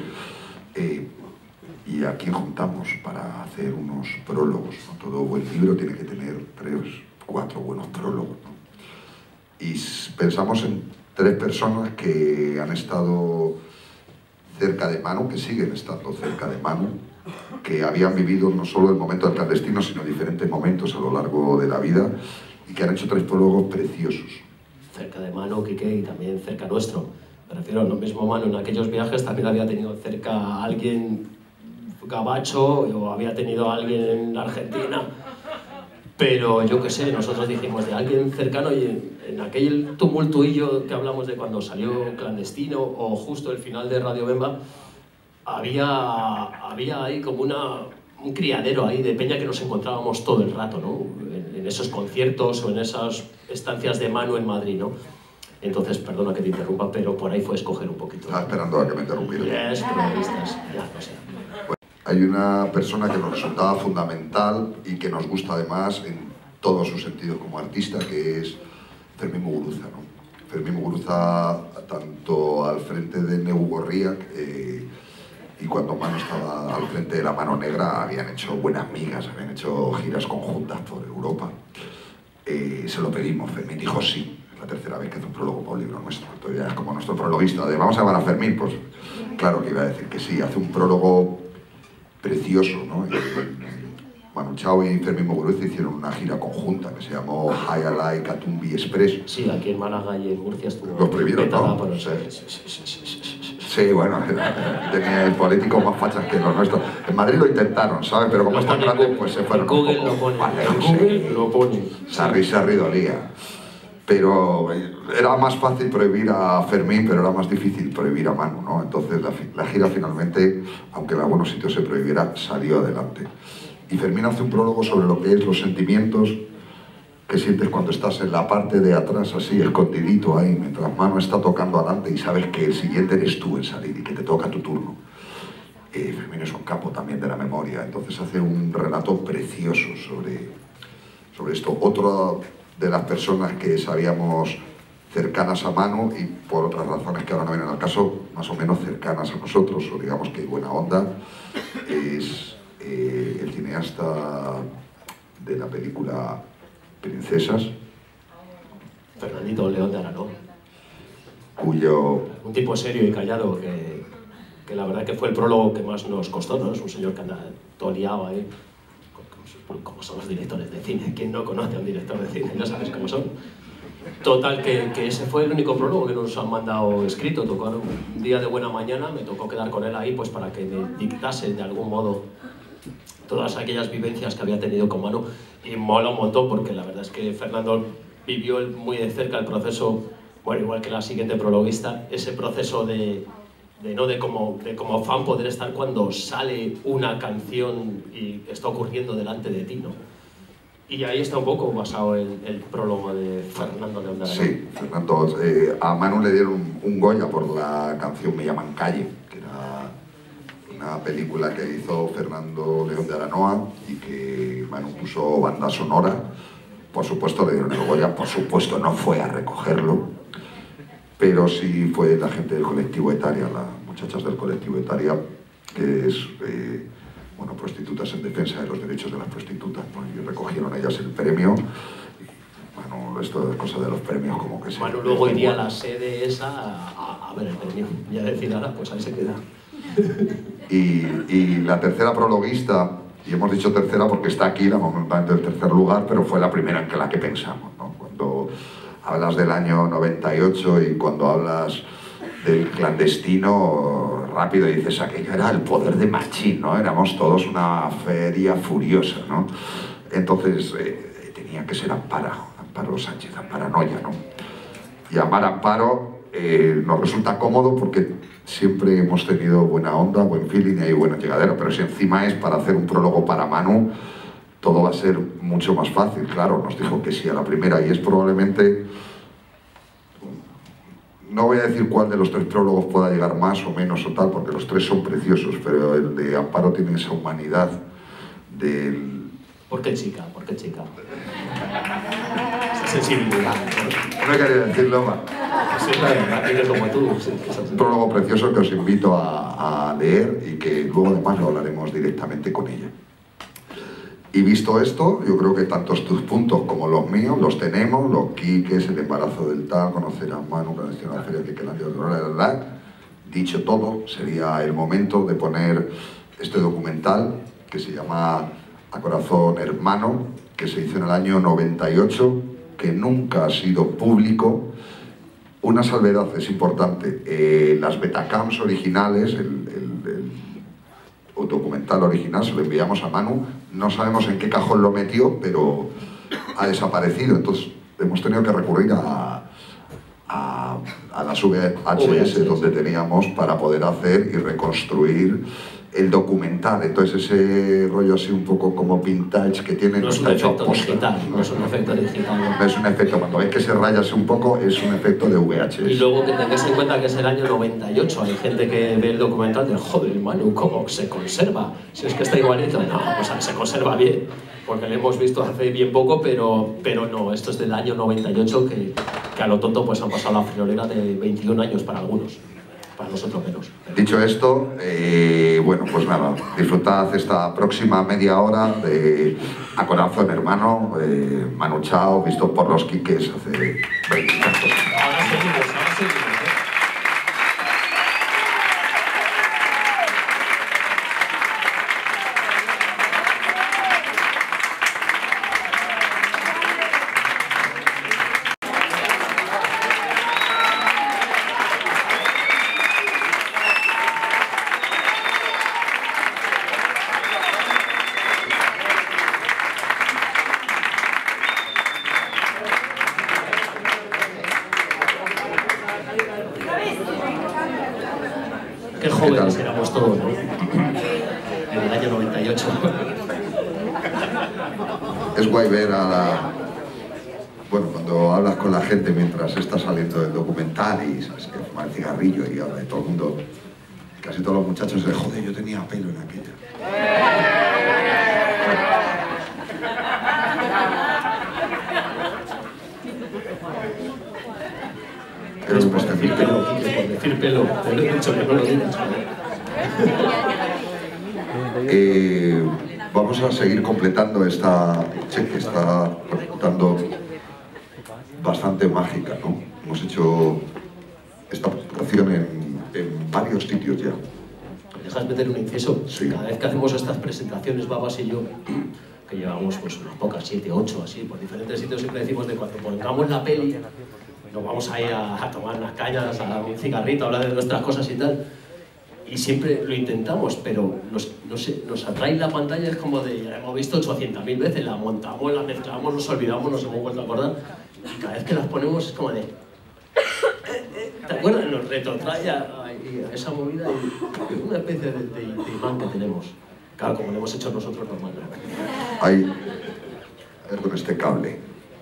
Y aquí juntamos para hacer unos prólogos, ¿no? Todo buen libro tiene que tener 3, 4 buenos prólogos, ¿no? Y pensamos en 3 personas que han estado cerca de Manu, que siguen estando cerca de Manu, que habían vivido no solo el momento del clandestino, sino diferentes momentos a lo largo de la vida, y que han hecho 3 prólogos preciosos. Cerca de Manu, Quique, y también cerca nuestro. Me refiero a lo mismo. Manu en aquellos viajes también había tenido cerca a alguien gabacho, o había tenido a alguien en Argentina. Pero yo qué sé, nosotros dijimos de alguien cercano, y en aquel tumultuillo que hablamos de cuando salió Clandestino o justo el final de Radio Bemba, había ahí como un criadero ahí de peña que nos encontrábamos todo el rato, ¿no? En esos conciertos o en esas estancias de Manu en Madrid, ¿no? Entonces, perdona que te interrumpa, pero por ahí fue escoger un poquito. Estaba esperando a que me interrumpiera. Es periodistas, ya lo sé. Hay una persona que nos resultaba fundamental y que nos gusta además en todos sus sentidos como artista, que es Fermín Muguruza, ¿no? Fermín Muguruza, tanto al frente de Neu Gorriak y cuando Manu estaba al frente de La Mano Negra, habían hecho buenas migas, habían hecho giras conjuntas por Europa. Se lo pedimos, Fermín dijo sí. Es la 3ª vez que hace un prólogo para un libro nuestro. Entonces ya es como nuestro prologuista de vamos a llamar a Fermín, pues claro que iba a decir que sí. Hace un prólogo precioso, ¿no? Manu Chao y Fermín Muguruza hicieron una gira conjunta que se llamó High Alai Catumbi Express. Sí, aquí en Málaga y en Murcia estuvo. Los prohibieron, ¿no? Pero sí, bueno, tenía políticos más fachas que los nuestros. En Madrid lo intentaron, ¿sabes? Pero como están grandes, pues se fueron. Google lo pone. Google lo pone. Sarri dolía. Pero era más fácil prohibir a Fermín, pero era más difícil prohibir a Manu, ¿no? Entonces la gira finalmente, aunque en algunos sitios se prohibiera, salió adelante. Y Fermín hace un prólogo sobre lo que es los sentimientos que sientes cuando estás en la parte de atrás, así, escondidito ahí, mientras Manu está tocando adelante y sabes que el siguiente eres tú en salir y que te toca tu turno. Fermín es un capo también de la memoria, entonces hace un relato precioso sobre esto. Otra de las personas que sabíamos cercanas a Manu y por otras razones que ahora no vienen al caso, más o menos cercanas a nosotros, o digamos que buena onda, es el cineasta de la película Princesas, Fernandito León de Aragón, cuyo... Un tipo serio y callado que la verdad que fue el prólogo que más nos costó, ¿no? Es un señor que anda todo liado ahí, como son los directores de cine. ¿Quién no conoce a un director de cine? Ya sabes cómo son. Total, que ese fue el único prólogo que nos han mandado escrito. Tocó un día de buena mañana, me tocó quedar con él ahí pues para que me dictase de algún modo todas aquellas vivencias que había tenido con Manu, y mola un montón porque la verdad es que Fernando vivió muy de cerca el proceso, bueno, igual que la siguiente prologuista, ese proceso de como fan poder estar cuando sale una canción y está ocurriendo delante de ti, ¿no? Y ahí está un poco basado el prólogo de Fernando León de Aragón. Sí, Fernando, a Manu le dieron un Goya por la canción Me llaman Calle, que era una película que hizo Fernando León de Aranoa y que Manu puso banda sonora. Por supuesto le dieron el Goya, por supuesto no fue a recogerlo, pero sí fue la gente del colectivo Etaria, las muchachas del colectivo Etaria, que es bueno, Prostitutas en Defensa de los Derechos de las Prostitutas, ¿no? Y recogieron ellas el premio. Bueno, esto de cosas de los premios como que se... Manu luego iría a la sede esa a ver el premio y a decir, ahora, pues ahí se queda. Y la tercera prologuista, y hemos dicho tercera porque está aquí, la momentánea del tercer lugar, pero fue la primera en la que pensamos, ¿no? Cuando hablas del año 98 y cuando hablas del clandestino, rápido dices, aquello era el poder de Machín, ¿no? Éramos todos una feria furiosa, ¿no? Entonces tenía que ser Amparo Sánchez, Amparanoia, ¿no? Y Amparo nos resulta cómodo porque siempre hemos tenido buena onda, buen feeling y hay buena llegadera, pero si encima es para hacer un prólogo para Manu, todo va a ser mucho más fácil. Claro, nos dijo que sí a la primera y es probablemente... No voy a decir cuál de los tres prólogos pueda llegar más o menos o tal, porque los tres son preciosos, pero el de Amparo tiene esa humanidad del... ¿Por qué chica? ¿Por qué chica? Esa sensibilidad, ¿no? No he querido decirlo, Eso es la verdad, tiene como tú. un prólogo precioso que os invito a leer y que luego además lo hablaremos directamente con ella. Y visto esto, yo creo que tantos tus puntos como los míos los tenemos, los quiques, el embarazo del tal, conocer a Manu, la feria de Quiquelandia, dicho todo, sería el momento de poner este documental que se llama A Corazón Hermano, que se hizo en el año 98, que nunca ha sido público. Una salvedad es importante, las Betacams originales, el documental original, se lo enviamos a Manu, no sabemos en qué cajón lo metió, pero ha desaparecido, entonces hemos tenido que recurrir a las VHS donde teníamos para poder hacer y reconstruir el documental. Entonces ese rollo así un poco como vintage que tiene no es un efecto digital, no es un efecto digital. No es un efecto, cuando ves que se raya así un poco, es un efecto de VHS. Y luego que tengáis en cuenta que es el año 98, hay gente que ve el documental de joder, Manu, ¿cómo se conserva? Si es que está igualito, no, pues se conserva bien, porque lo hemos visto hace bien poco, pero no, esto es del año 98 que a lo tonto pues han pasado la friolera de 21 años para algunos. Para nosotros menos. Dicho esto, bueno, pues nada, disfrutad esta próxima media hora de A Corazón Hermano, Manu Chao, visto por los quiques hace 20 años. Ahora seguimos, Qué jóvenes éramos todos, ¿no? En el año 98. Es guay ver a la... Bueno, cuando hablas con la gente mientras está saliendo el documental y sabes que fuma el cigarrillo y habla de todo el mundo, casi todos los muchachos se joder, yo tenía pelo en aquella. Pero Por decir pelo, por decir pelo, te lo he dicho que no lo digas. Vamos a seguir completando esta noche que está resultando bastante mágica, ¿no? Hemos hecho esta presentación en varios sitios ya. ¿Dejas meter un inciso? Sí. Cada vez que hacemos estas presentaciones, Babas y yo, que llevamos pues unas pocas, 7, 8, así, por diferentes sitios, siempre decimos de cuando pongamos la peli, nos vamos a ir a tomar unas cañas, a un cigarrito, a hablar de nuestras cosas y tal. Y siempre lo intentamos, pero nos atrae la pantalla, es como de, ya hemos visto 800.000 veces, la montamos, la mezclamos, nos olvidamos, nos hemos vuelto a acordar. Y cada vez que las ponemos es como de... ¿Te acuerdas? Nos retrotrae a esa movida y una especie de imán que tenemos. Claro, como lo hemos hecho nosotros normal. Hay con este cable.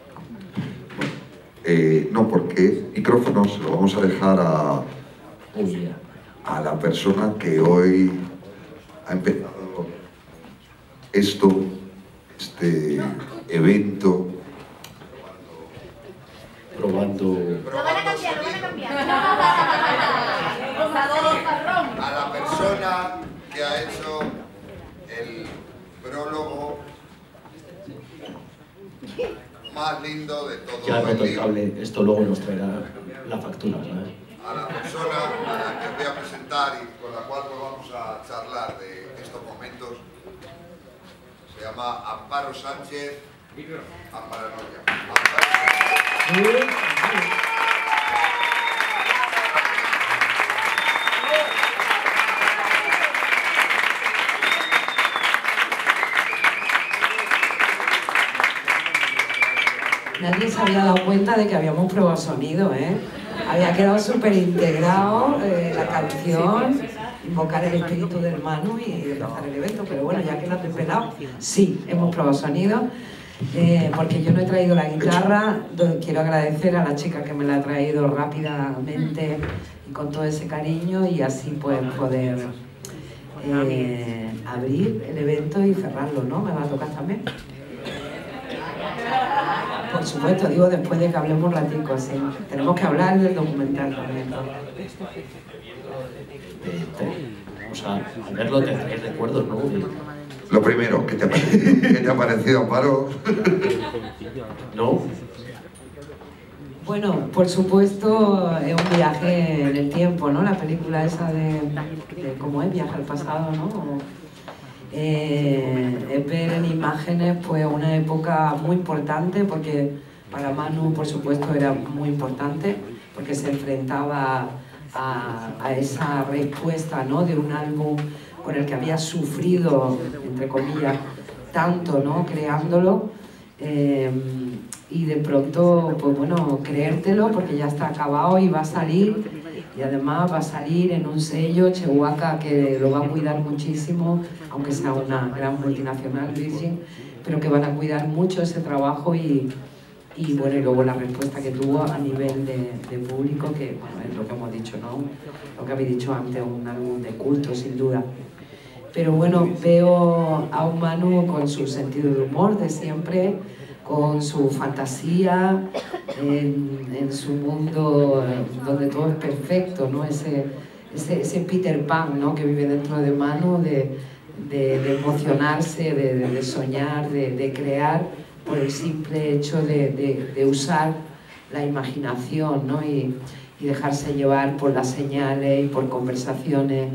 No, porque micrófono se lo vamos a dejar a la persona que hoy ha empezado este evento. Probando. Lo van a cambiar. A la persona que ha hecho el prólogo más lindo de todo Ya el roto el libro. cable, esto luego nos traerá la factura, ¿sabes? A la persona a la que os voy a presentar y con la cual pues vamos a charlar de estos momentos. Se llama Amparo Sánchez Amparanoia. Nadie se había dado cuenta de que habíamos probado sonido, ¿eh? Había quedado súper integrado la canción, invocar el espíritu del Manu y empezar el evento, pero bueno, ya que lo has desvelado, sí, hemos probado sonido, porque yo no he traído la guitarra. Quiero agradecer a la chica que me la ha traído rápidamente y con todo ese cariño, y así pues poder abrir el evento y cerrarlo, ¿no? Me va a tocar también. Por supuesto, digo, después de que hablemos un ratico, sí. Tenemos que hablar del documental también, ¿no? O sea, al verlo te traes recuerdos, ¿no? Lo primero, ¿qué te ha parecido, Amparo? ¿No? Bueno, por supuesto, es un viaje en el tiempo, ¿no? La película esa de cómo es, viaje al pasado, ¿no? Es ver en imágenes pues una época muy importante, porque para Manu, por supuesto, era muy importante, porque se enfrentaba a esa respuesta, ¿no? De un álbum con el que había sufrido, entre comillas, tanto, ¿no? Creándolo, y de pronto, pues bueno, creértelo porque ya está acabado y va a salir. Y además va a salir en un sello, Chewbacca, que lo va a cuidar muchísimo, aunque sea una gran multinacional, Virgin, pero que van a cuidar mucho ese trabajo y bueno, y luego la respuesta que tuvo a nivel de público, que bueno, es lo que hemos dicho, ¿no? Lo que habéis dicho antes, un álbum de culto, sin duda. Pero bueno, veo a un Manu con su sentido de humor de siempre, con su fantasía, en su mundo donde todo es perfecto, ¿no? Ese Peter Pan, ¿no? Que vive dentro de Manu, de emocionarse, de soñar, de crear, por el simple hecho de usar la imaginación, ¿no? Y dejarse llevar por las señales y por conversaciones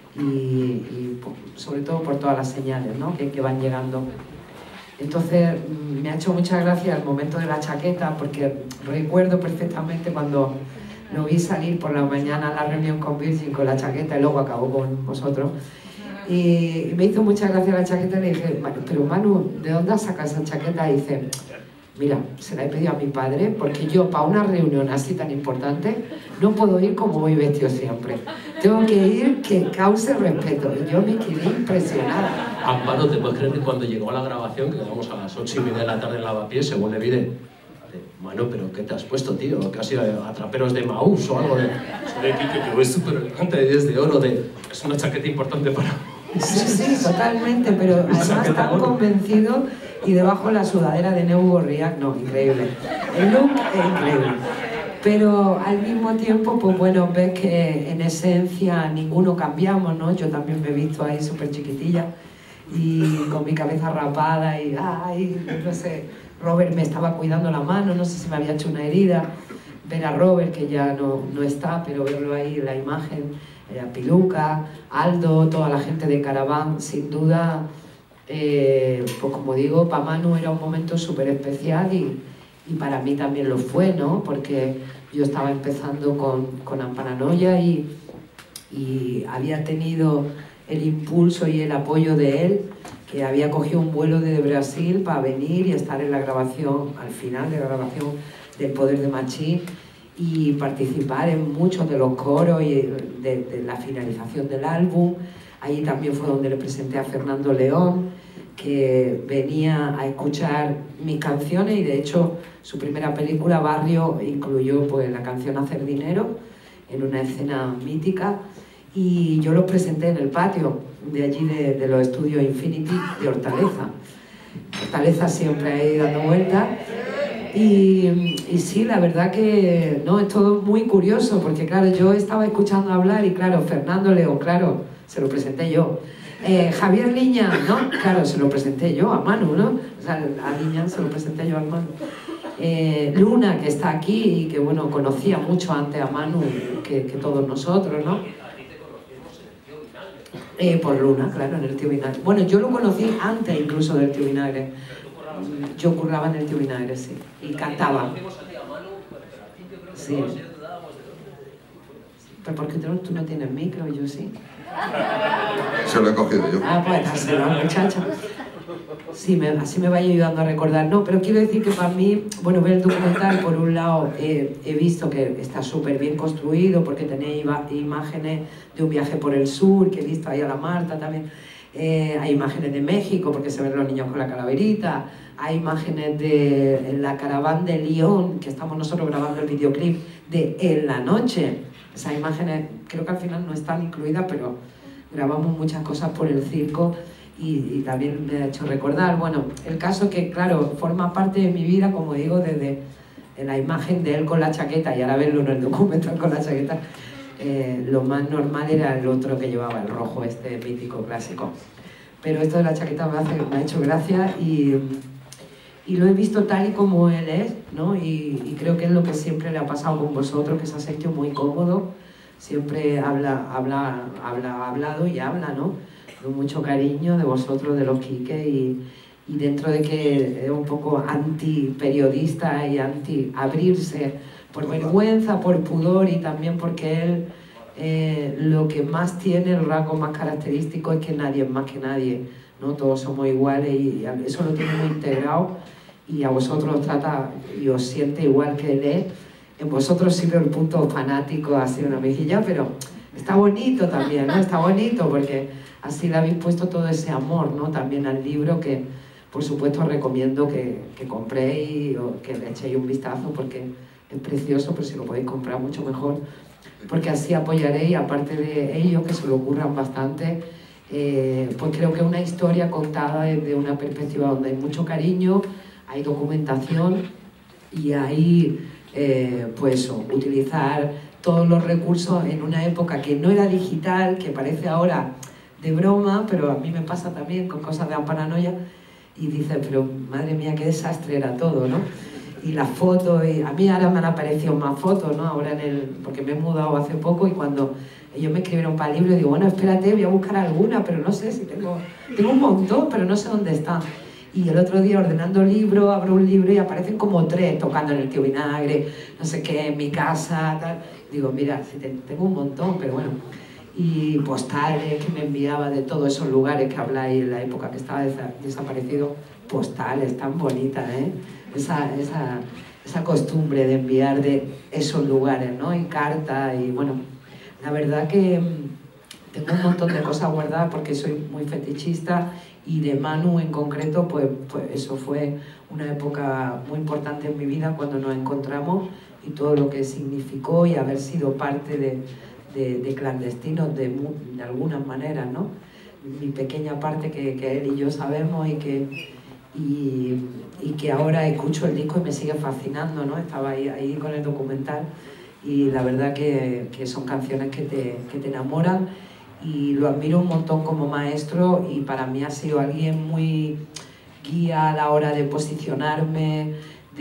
y sobre todo por todas las señales, ¿no? que van llegando. Entonces me ha hecho mucha gracia el momento de la chaqueta, porque recuerdo perfectamente cuando lo vi salir por la mañana a la reunión con Virgin con la chaqueta y luego acabó con vosotros. Y me hizo mucha gracia la chaqueta y le dije, pero Manu, ¿de dónde has sacado esa chaqueta? Y dice, mira, se la he pedido a mi padre porque yo para una reunión así tan importante no puedo ir como voy vestido siempre. Tengo que ir que cause respeto. Y yo me quedé impresionada. Amparo, ¿te puedes creer que cuando llegó a la grabación, que quedamos a las 8:30 de la tarde en Lavapiés, según le vi Manu, ¿pero qué te has puesto, tío? Casi a traperos de Maús o algo de que ves súper elegante, de 10 de oro, es una chaqueta importante para... Sí, totalmente, pero además tan convencido, y debajo la sudadera de Neu Gorriak, no, increíble. El look es increíble. Pero al mismo tiempo, pues bueno, ves que en esencia ninguno cambiamos, ¿no? Yo también me he visto ahí súper chiquitilla y con mi cabeza rapada y, ay, no sé, Robert me estaba cuidando la mano, no sé si me había hecho una herida. Ver a Robert, que ya no está, pero verlo ahí en la imagen, a Piluca, Aldo, toda la gente de Caravan, sin duda, pues como digo, para Manu era un momento súper especial y para mí también lo fue, ¿no? Porque yo estaba empezando con Amparanoia y había tenido el impulso y el apoyo de él, que había cogido un vuelo de Brasil para venir y estar en la grabación, al final de la grabación del Poder de Machín, y participar en muchos de los coros y de la finalización del álbum. Allí también fue donde le presenté a Fernando León, que venía a escuchar mis canciones, y de hecho su primera película, Barrio, incluyó pues la canción Hacer Dinero en una escena mítica. y yo los presenté en el patio de allí de los estudios Infinity de Hortaleza. Hortaleza siempre ahí dando vueltas. Y sí, la verdad que no, es todo muy curioso, porque claro, yo estaba escuchando hablar y claro, Fernando León, claro, se lo presenté yo. Javier Liñán, ¿no? Claro, se lo presenté yo a Manu, ¿no? O sea, a Liñán se lo presenté yo al Manu. Luna, que está aquí y que, bueno, conocía mucho antes a Manu que todos nosotros, ¿no? Por Luna, claro, en el Tío Vinagre. Bueno, yo lo conocí antes incluso del Tío Vinagre. Yo curraba en el Tío Vinagre, sí, y cantaba. Sí. Pero porque tú no tienes micro y yo sí. Se lo he cogido yo. Ah, pues dáselo a la muchacha. Sí, así me vaya ayudando a recordar. No, pero quiero decir que para mí, bueno, ver el documental, por un lado, he visto que está súper bien construido, porque tenéis imágenes de un viaje por el sur, que he visto ahí a la Marta también. Hay imágenes de México, porque se ven los niños con la calaverita. Hay imágenes de la caravana de Lyon, que estamos nosotros grabando el videoclip de En la Noche. Esas imágenes creo que al final no están incluidas, pero grabamos muchas cosas por el circo y también me ha hecho recordar. Bueno, el caso que, claro, forma parte de mi vida, como digo, desde la imagen de él con la chaqueta, y ahora verlo en el documental con la chaqueta, lo más normal era el otro que llevaba, el rojo, este mítico clásico. Pero esto de la chaqueta me ha hecho gracia y lo he visto tal y como él es, ¿no? Y creo que es lo que siempre le ha pasado con vosotros, que se ha sentido muy cómodo, siempre ha hablado y habla, ¿no? Con mucho cariño de vosotros, de los Quique, y dentro de que es un poco anti-periodista y anti-abrirse por vergüenza, por pudor, y también porque él lo que más tiene, el rasgo más característico, es que nadie es más que nadie, ¿no? Todos somos iguales y eso lo tiene muy integrado, y a vosotros os trata y os siente igual que él es. En vosotros sí veo el punto fanático, así una mejilla, pero está bonito también, ¿no? Está bonito porque así le habéis puesto todo ese amor, ¿no? También al libro, que por supuesto os recomiendo que compréis o que le echéis un vistazo, porque es precioso, pero si lo podéis comprar mucho mejor, porque así apoyaréis, aparte de ellos que se lo ocurran bastante, pues creo que es una historia contada desde una perspectiva donde hay mucho cariño, hay documentación y hay, pues eso, utilizar todos los recursos en una época que no era digital, que parece ahora de broma, pero a mí me pasa también con cosas de paranoia, y dices, pero madre mía, qué desastre era todo, ¿no? Y las fotos, y a mí ahora me han aparecido más fotos, ¿no? Ahora porque me he mudado hace poco, y cuando ellos me escribieron para el libro, digo, bueno, espérate, voy a buscar alguna, pero no sé si tengo un montón, pero no sé dónde están. Y el otro día, ordenando libros, abro un libro y aparecen como 3 tocando en el Tío Vinagre, no sé qué, en mi casa, tal. Digo, mira, si tengo un montón, pero bueno. Y postales que me enviaba de todos esos lugares que habláis en la época que estaba desaparecido, postales tan bonitas, ¿eh? Esa costumbre de enviar de esos lugares, ¿no? Y cartas, y bueno, la verdad que tengo un montón de cosas guardadas porque soy muy fetichista, y de Manu en concreto, pues eso fue una época muy importante en mi vida cuando nos encontramos, y todo lo que significó, y haber sido parte de clandestinos de algunas maneras, ¿no? Mi pequeña parte que él y yo sabemos, y que ahora escucho el disco y me sigue fascinando, ¿no? Estaba ahí con el documental, y la verdad que son canciones que te enamoran, y lo admiro un montón como maestro, y para mí ha sido alguien muy guía a la hora de posicionarme,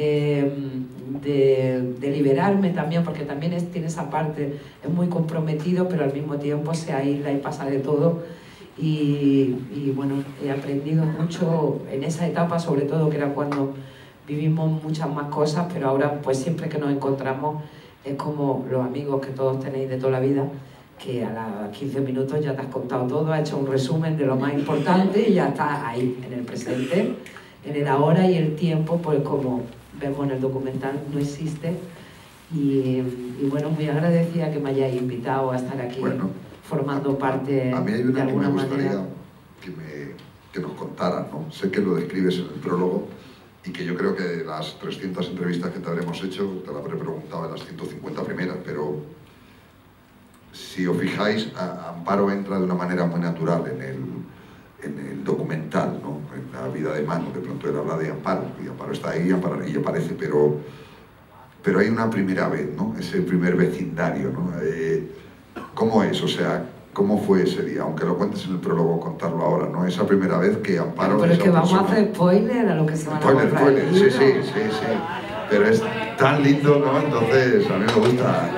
de liberarme también, porque también tiene esa parte, es muy comprometido, pero al mismo tiempo se aísla y pasa de todo. Y bueno, he aprendido mucho en esa etapa, sobre todo, que era cuando vivimos muchas más cosas, pero ahora pues siempre que nos encontramos es como los amigos que todos tenéis de toda la vida, que a los 15 minutos ya te has contado todo, has hecho un resumen de lo más importante y ya estás ahí, en el presente, en el ahora, y el tiempo, pues como vemos en el documental, no existe. Y bueno, muy agradecida que me hayáis invitado a estar aquí, bueno, formando parte a mí hay una de alguna que me gustaría manera. Que nos contaras, ¿no? Sé que lo describes en el prólogo, y que yo creo que de las 300 entrevistas que te habremos hecho, te la habré preguntado en las 150 primeras, pero si os fijáis, Amparo entra de una manera muy natural en el documental, ¿no? En la vida de Manu. De pronto él habla de Amparo, y Amparo está ahí, Amparo, y aparece, pero hay una primera vez, ¿no? Ese primer vecindario, ¿no? ¿Cómo es? O sea, ¿cómo fue ese día? Aunque lo cuentes en el prólogo, contarlo ahora, ¿no? Esa primera vez que Amparo... Pero es que vamos a hacer spoiler a lo que se van a comprar. Spoiler, sí. Pero es tan lindo, ¿no? Entonces, a mí me gusta...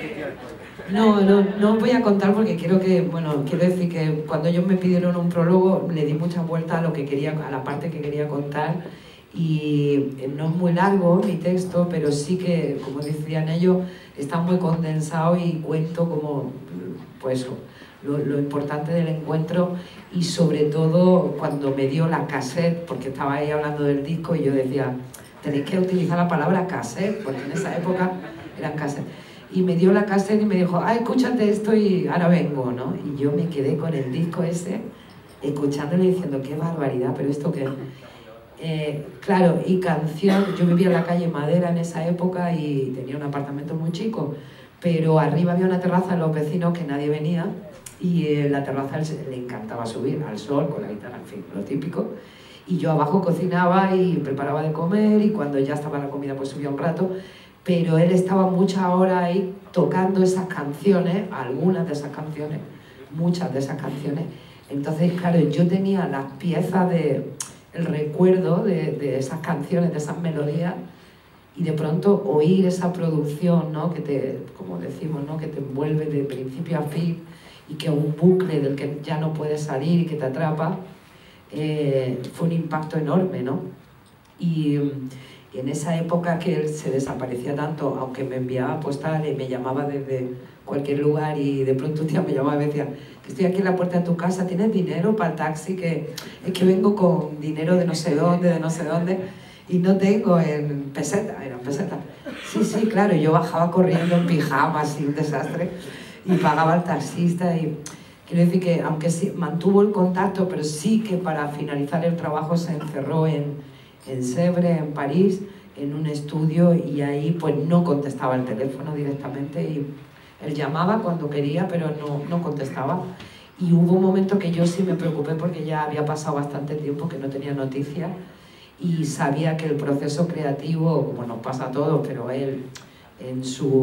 No voy a contar porque quiero decir que cuando ellos me pidieron un prólogo le di mucha vuelta a lo que quería, a la parte que quería contar, y no es muy largo mi texto, pero sí que, como decían ellos, está muy condensado y cuento como, pues, lo importante del encuentro, y sobre todo cuando me dio la cassette, porque estaba ahí hablando del disco y yo decía, tenéis que utilizar la palabra cassette, porque en esa época eran cassette. Y me dio la cassette y me dijo, escúchate esto y ahora vengo, ¿no? Y yo me quedé con el disco ese, escuchándole y diciendo, qué barbaridad, pero esto qué... claro, y canción, yo vivía en la calle Madera en esa época y tenía un apartamento muy chico, pero arriba había una terraza de los vecinos que nadie venía, y en la terraza le encantaba subir al sol con la guitarra, en fin, lo típico. Y yo abajo cocinaba y preparaba de comer, y cuando ya estaba la comida pues subía un rato, pero él estaba muchas horas ahí tocando esas canciones, algunas de esas canciones, muchas de esas canciones. Entonces, claro, yo tenía las piezas el recuerdo de esas canciones, de esas melodías, y de pronto oír esa producción, ¿no? Que te, como decimos, ¿no? Que te envuelve de principio a fin, y que un bucle del que ya no puedes salir y que te atrapa, fue un impacto enorme, ¿no? Y en esa época que él se desaparecía tanto, aunque me enviaba postales, me llamaba desde cualquier lugar, y de pronto un día me llamaba y me decía, que estoy aquí en la puerta de tu casa, ¿tienes dinero para el taxi? Que es que vengo con dinero de no sé dónde, y no tengo en peseta, eran pesetas. Sí, claro, yo bajaba corriendo en pijama, así, un desastre, y pagaba al taxista. Y quiero decir que, aunque sí mantuvo el contacto, pero sí que para finalizar el trabajo se encerró en Sèvres, en París, en un estudio, y ahí pues no contestaba el teléfono directamente, y él llamaba cuando quería, pero no contestaba. Y hubo un momento que yo sí me preocupé porque ya había pasado bastante tiempo que no tenía noticias, y sabía que el proceso creativo, como nos pasa a todos, pero él de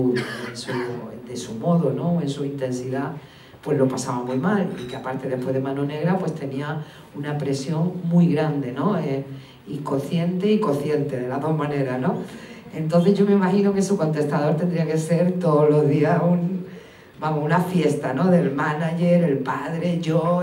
su modo, ¿no? En su intensidad, pues lo pasaba muy mal, y que aparte después de Mano Negra pues tenía una presión muy grande, ¿no? Inconsciente y consciente, de las dos maneras, ¿no? Entonces yo me imagino que su contestador tendría que ser todos los días una fiesta, ¿no? Del manager, el padre, yo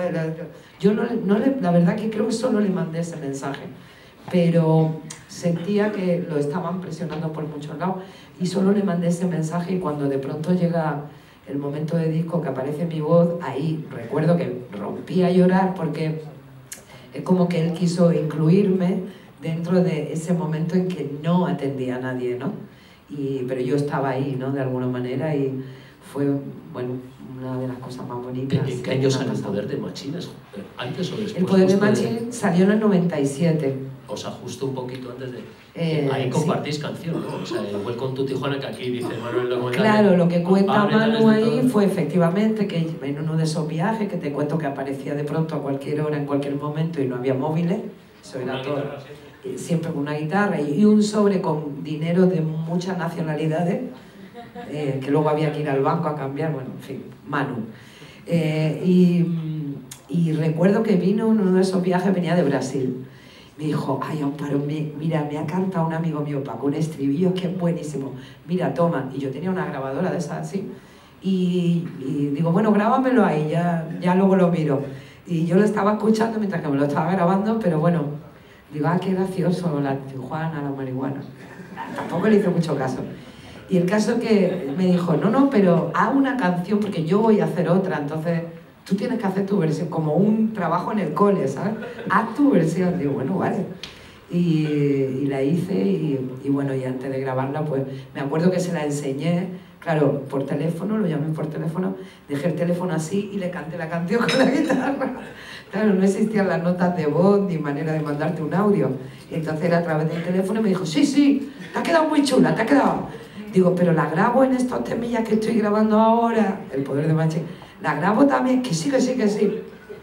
la verdad que creo que solo le mandé ese mensaje, pero sentía que lo estaban presionando por muchos lados, y solo le mandé ese mensaje, y cuando de pronto llega el momento de disco, que aparece mi voz, ahí recuerdo que rompí a llorar, porque es como que él quiso incluirme dentro de ese momento en que no atendía a nadie, ¿no? Pero yo estaba ahí, ¿no? De alguna manera, y fue, bueno, una de las cosas más bonitas. ¿En qué año salió El Poder de Machín? ¿Antes o después? El Poder de Machín salió en el 97. O sea, justo un poquito antes de... ahí compartís canción, ¿no? O sea, el Welcome to Tijuana, que aquí dice Manuel Lomondani. Claro, lo que cuenta Manu ahí fue efectivamente que en uno de esos viajes, que te cuento que aparecía de pronto a cualquier hora, en cualquier momento, y no había móviles, eso era todo, siempre con una guitarra y un sobre con dinero de muchas nacionalidades, que luego había que ir al banco a cambiar, bueno, en fin, Manu. Y recuerdo que vino en uno de esos viajes, venía de Brasil. Me dijo, ay, Amparo, mira, me ha cantado un amigo mío, Paco, un estribillo que es buenísimo. Mira, toma. Y yo tenía una grabadora de esas así. Y digo, bueno, grábamelo ahí, ya luego lo miro. Y yo lo estaba escuchando mientras que me lo estaba grabando, pero bueno, digo, qué gracioso, la Tijuana, la marihuana. Tampoco le hice mucho caso. Y el caso que me dijo, no, pero haz una canción porque yo voy a hacer otra, entonces... Tú tienes que hacer tu versión, como un trabajo en el cole, ¿sabes? Haz tu versión. Digo, bueno, vale. Y la hice, y bueno, y antes de grabarla, pues me acuerdo que se la enseñé, claro, por teléfono, lo llamé por teléfono, dejé el teléfono así y le canté la canción con la guitarra. Claro, no existían las notas de voz ni manera de mandarte un audio. Y entonces él a través del teléfono me dijo, sí, te ha quedado muy chula, te ha quedado. Digo, pero la grabo en estos temillas que estoy grabando ahora, El poder de Machín, la grabo también, que sí, que sí, que sí.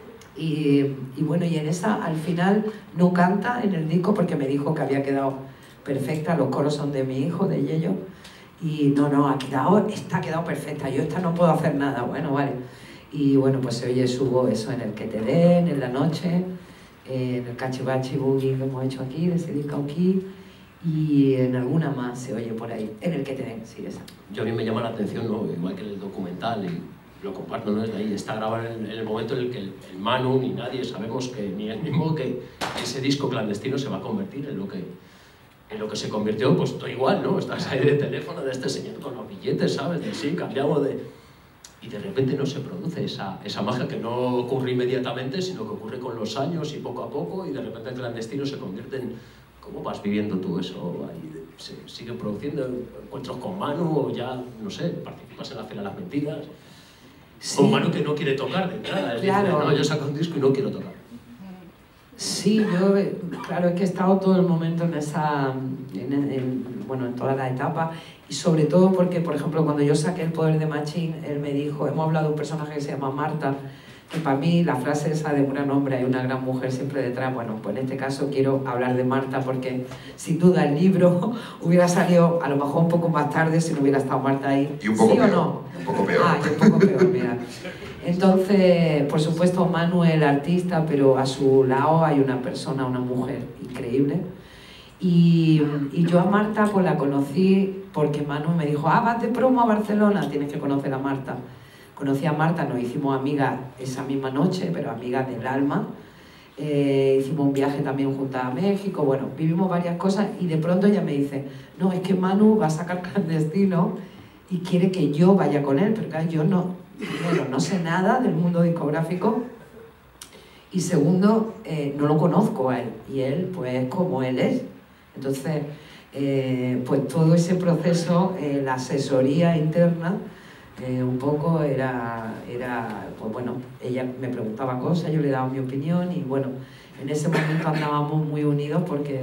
Y bueno, y en esa al final no canta en el disco porque me dijo que había quedado perfecta, los coros son de mi hijo, de Yello, y no, esta ha quedado perfecta, yo esta no puedo hacer nada, bueno, vale. Y bueno, pues se oye su voz, eso en El que te den, En la noche, en el Cachivachi Boogie que hemos hecho aquí, de Sidi Cauquí, y en alguna más se oye por ahí, en El que te den, sí, esa. Yo a mí me llama la atención, ¿no? Igual que el documental, y lo comparto, ¿no? Desde ahí, está grabado en el momento en el que el Manu ni nadie sabemos que, ni él mismo, que ese disco clandestino se va a convertir en lo que se convirtió, pues todo igual, ¿no? Estás ahí de teléfono de este señor con los billetes, ¿sabes? De sí, cambiamos de... Y de repente no se produce esa magia que no ocurre inmediatamente, sino que ocurre con los años y poco a poco, y de repente el clandestino se convierte en... ¿Cómo vas viviendo tú eso? Ahí se sigue produciendo encuentros con Manu, o ya, no sé, participas en la Feria de las Mentiras. Sí. Con Manu que no quiere tocar de entrada, claro. Dice, no, yo saco un disco y no quiero tocar. Sí, yo, claro, es que he estado todo el momento en esa, bueno, en toda la etapa, y sobre todo porque, por ejemplo, cuando yo saqué El poder de Machín, él me dijo, hemos hablado de un personaje que se llama Marta, que para mí la frase esa de un gran hombre hay una gran mujer siempre detrás, bueno, pues en este caso quiero hablar de Marta porque sin duda el libro hubiera salido a lo mejor un poco más tarde si no hubiera estado Marta ahí. Y un poco ¿Sí peor, o no? Un poco peor. Ah, y un poco peor, mira. Entonces, por supuesto, Manu es el artista, pero a su lado hay una persona, una mujer increíble. Y yo a Marta pues la conocí porque Manu me dijo, vas de promo a Barcelona, tienes que conocer a Marta. Conocí a Marta, nos hicimos amigas esa misma noche, pero amigas del alma. Hicimos un viaje también juntas a México, bueno, vivimos varias cosas y de pronto ella me dice, no, es que Manu va a sacar Clandestino y quiere que yo vaya con él, pero claro, yo no, primero, no sé nada del mundo discográfico y segundo, no lo conozco a él y él pues es como él es. Entonces, pues todo ese proceso, la asesoría interna, un poco era, pues bueno, ella me preguntaba cosas, yo le daba mi opinión y bueno, en ese momento andábamos muy unidos porque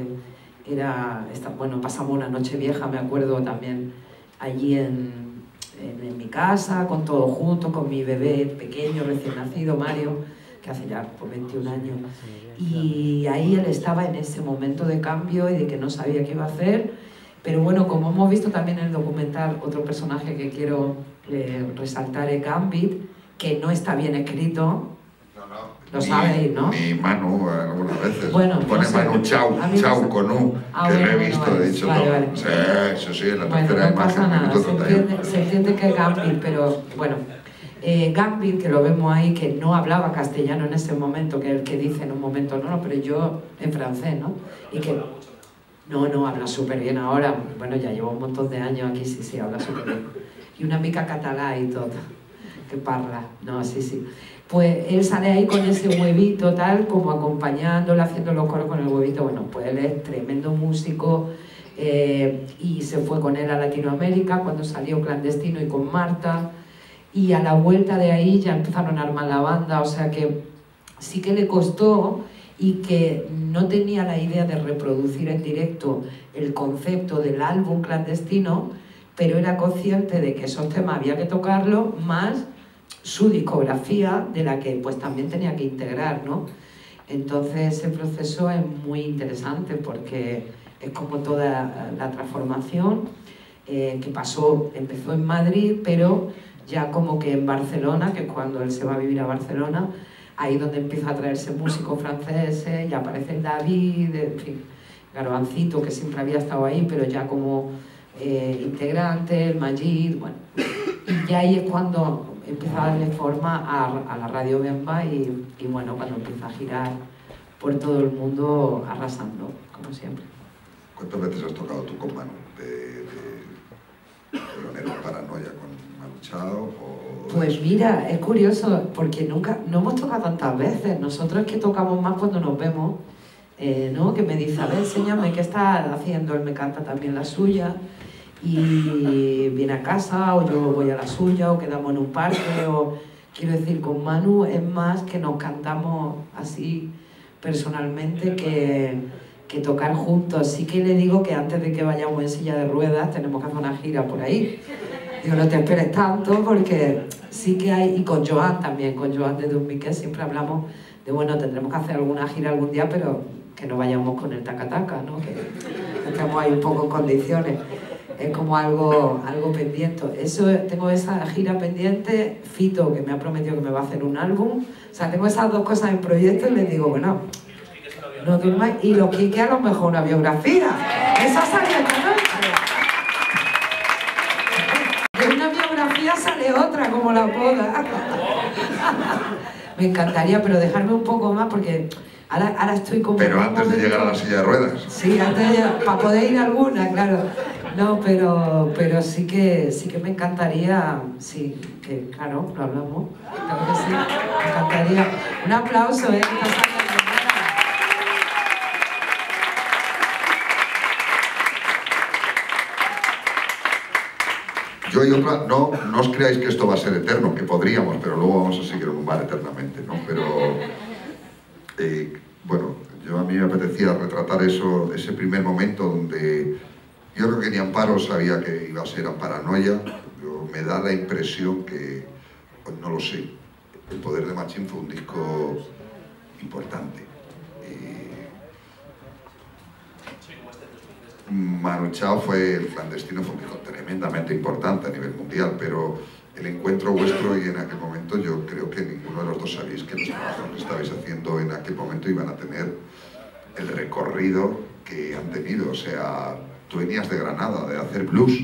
bueno, pasamos una noche vieja, me acuerdo también, allí en mi casa, con todos juntos, con mi bebé pequeño, recién nacido, Mario, que hace ya por 21 años. Y ahí él estaba en ese momento de cambio y de que no sabía qué iba a hacer. Pero bueno, como hemos visto también en el documental, otro personaje que quiero resaltar es Gambit, que no está bien escrito. Lo sabéis, ¿no? Ni Manu algunas veces. Bueno, pone no sé. Manu Chau con U, que bueno, lo he visto, vale, he dicho vale, todo. vale. Sí, eso sí, en la Bueno, tercera no pasa imagen, nada, minuto 31. se entiende que es Gambit, pero bueno. Gambit, que lo vemos ahí, que no hablaba castellano en ese momento, que es el que dice en un momento, no, pero yo en francés, ¿no? Y que no, habla súper bien ahora, bueno, ya llevo un montón de años aquí, sí, habla súper bien. Y una mica catalá y todo, que parla, no, sí. Pues él sale ahí con ese huevito tal, como acompañándole, haciendo los coros con el huevito, bueno, pues él es tremendo músico, y se fue con él a Latinoamérica cuando salió Clandestino y con Marta, y a la vuelta de ahí ya empezaron a armar la banda, o sea que sí que le costó y que no tenía la idea de reproducir en directo el concepto del álbum Clandestino, pero era consciente de que esos temas había que tocarlos, más su discografía, de la que pues también tenía que integrar, ¿no? Entonces ese proceso es muy interesante porque es como toda la transformación que empezó en Madrid, pero ya como que en Barcelona, que es cuando él se va a vivir a Barcelona, ahí donde empieza a traerse músicos franceses, y aparece el David, en fin, Garbancito, que siempre había estado ahí, pero ya como integrante, el Majid, bueno. Y ya ahí es cuando empieza a darle forma a la Radio Bemba y bueno, cuando empieza a girar por todo el mundo arrasando, como siempre. ¿Cuántas veces has tocado tú con Manu? ¿De Pionero Paranoia con Manu Chao? Pues mira, es curioso, porque no hemos tocado tantas veces. Nosotros es que tocamos más cuando nos vemos, ¿no? Que me dice, a ver, enséñame qué está haciendo. Él me canta también la suya y viene a casa, o yo voy a la suya, o quedamos en un parque, o quiero decir, con Manu es más que nos cantamos así personalmente que tocar juntos. Sí que le digo que antes de que vayamos en silla de ruedas tenemos que hacer una gira por ahí. Digo, no te esperes tanto porque sí que hay, y con Joan también, con Joan de Dumbique siempre hablamos de, bueno, tendremos que hacer alguna gira algún día, pero que no vayamos con el taca-taca, ¿no? Que estemos ahí un poco en condiciones. Es como algo pendiente. Eso, tengo esa gira pendiente, Fito, que me ha prometido que me va a hacer un álbum. O sea, tengo esas dos cosas en proyecto y les digo, bueno, no durmáis. Y lo que a lo mejor una biografía. Esa sale esta noche. De una biografía sale otra, como la boda. Me encantaría, pero dejarme un poco más porque ahora estoy como... Pero antes de llegar a la silla de ruedas. Sí, antes de llegar, para poder ir a alguna, claro. No, pero sí que me encantaría, sí, que claro, lo hablamos. Claro que sí, me encantaría. Un aplauso, ¿eh? Yo y otra, no os creáis que esto va a ser eterno, que podríamos, pero luego vamos a seguir en un bar eternamente, ¿no? Pero, bueno, a mí me apetecía retratar eso, ese primer momento donde yo creo que ni Amparo sabía que iba a ser Amparanoia. Me da la impresión que, pues no lo sé, El Poder de Machín fue un disco importante. Manu Chao el clandestino fue un disco tremendamente importante a nivel mundial, pero el encuentro vuestro y en aquel momento yo creo que ninguno de los dos sabéis que los trabajos que estabais haciendo en aquel momento iban a tener el recorrido que han tenido. O sea, tú venías de Granada, de hacer blues,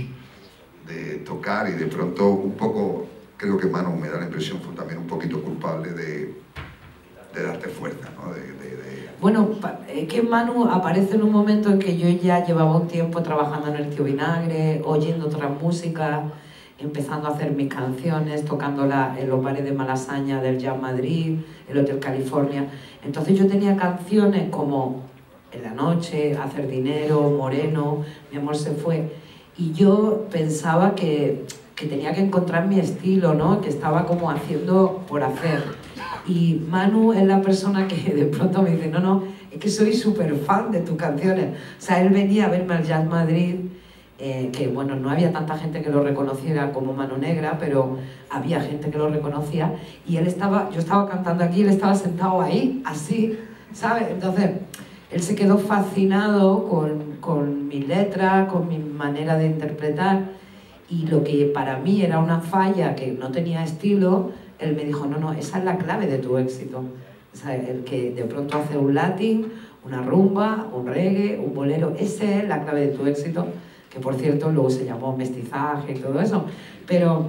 de tocar y de pronto un poco, creo que Manu me da la impresión fue también un poquito culpable de darte fuerza, ¿no? Bueno, es que Manu aparece en un momento en que yo ya llevaba un tiempo trabajando en el Tío Vinagre, oyendo otras músicas, empezando a hacer mis canciones, tocándolas en los bares de Malasaña del Jazz Madrid, el Hotel California. Entonces yo tenía canciones como En la noche, Hacer dinero, Moreno, Mi amor se fue. Y yo pensaba que tenía que encontrar mi estilo, ¿no? Que estaba como haciendo por hacer. Y Manu es la persona que de pronto me dice, no, es que soy súper fan de tus canciones. O sea, él venía a verme al Jazz Madrid, que bueno, no había tanta gente que lo reconociera como Mano Negra, pero había gente que lo reconocía. Y yo estaba cantando aquí, él estaba sentado ahí, así, ¿sabes? Entonces, él se quedó fascinado con mi letra, con mi manera de interpretar. Y lo que para mí era una falla, que no tenía estilo, él me dijo, no, esa es la clave de tu éxito. O sea, el que de pronto hace un latín, una rumba, un reggae, un bolero, esa es la clave de tu éxito, que por cierto luego se llamó mestizaje y todo eso. Pero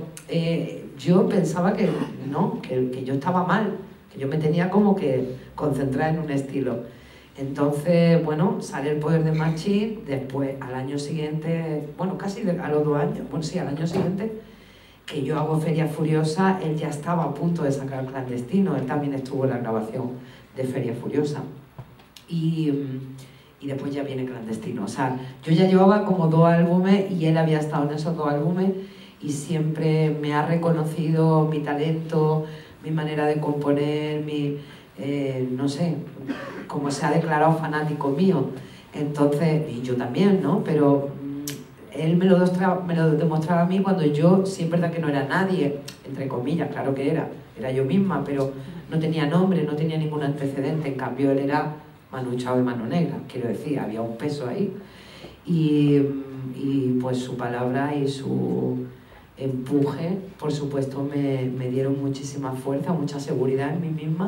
yo pensaba que no, que yo estaba mal, que yo me tenía como que concentrar en un estilo. Entonces, bueno, sale El Poder de Machín, después al año siguiente, bueno, casi a los 2 años, bueno, sí, al año siguiente, que yo hago Feria Furiosa, él ya estaba a punto de sacar Clandestino, él también estuvo en la grabación de Feria Furiosa. Y después ya viene Clandestino. O sea, yo ya llevaba como 2 álbumes y él había estado en esos 2 álbumes y siempre me ha reconocido mi talento, mi manera de componer, no sé, como se ha declarado fanático mío. Entonces, y yo también, ¿no? Pero él me lo demostraba a mí cuando yo, sí es verdad que no era nadie, entre comillas, claro que era yo misma, pero no tenía nombre, no tenía ningún antecedente. En cambio, él era Manu Chao de Mano Negra, quiero decir, había un peso ahí. Y pues su palabra y su empuje, por supuesto, me dieron muchísima fuerza, mucha seguridad en mí misma.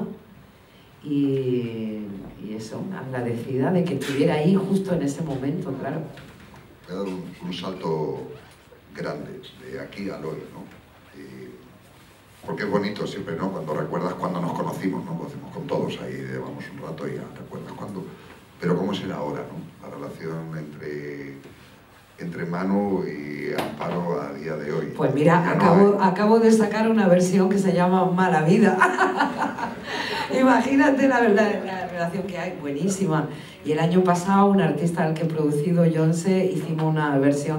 Y eso, agradecida de que estuviera ahí justo en ese momento, claro. Me ha dado un salto grande, de aquí al hoy, ¿no? Porque es bonito siempre, ¿no? Cuando recuerdas cuando nos conocimos, ¿no? Lo hacemos con todos ahí, llevamos un rato y ya recuerdas cuando... Pero cómo será ahora, ¿no? La relación entre Manu y Amparo a día de hoy. Pues mira, acabo de sacar una versión que se llama Mala Vida. Imagínate la relación que hay, buenísima. Y el año pasado, un artista al que he producido, Jonse, hicimos una versión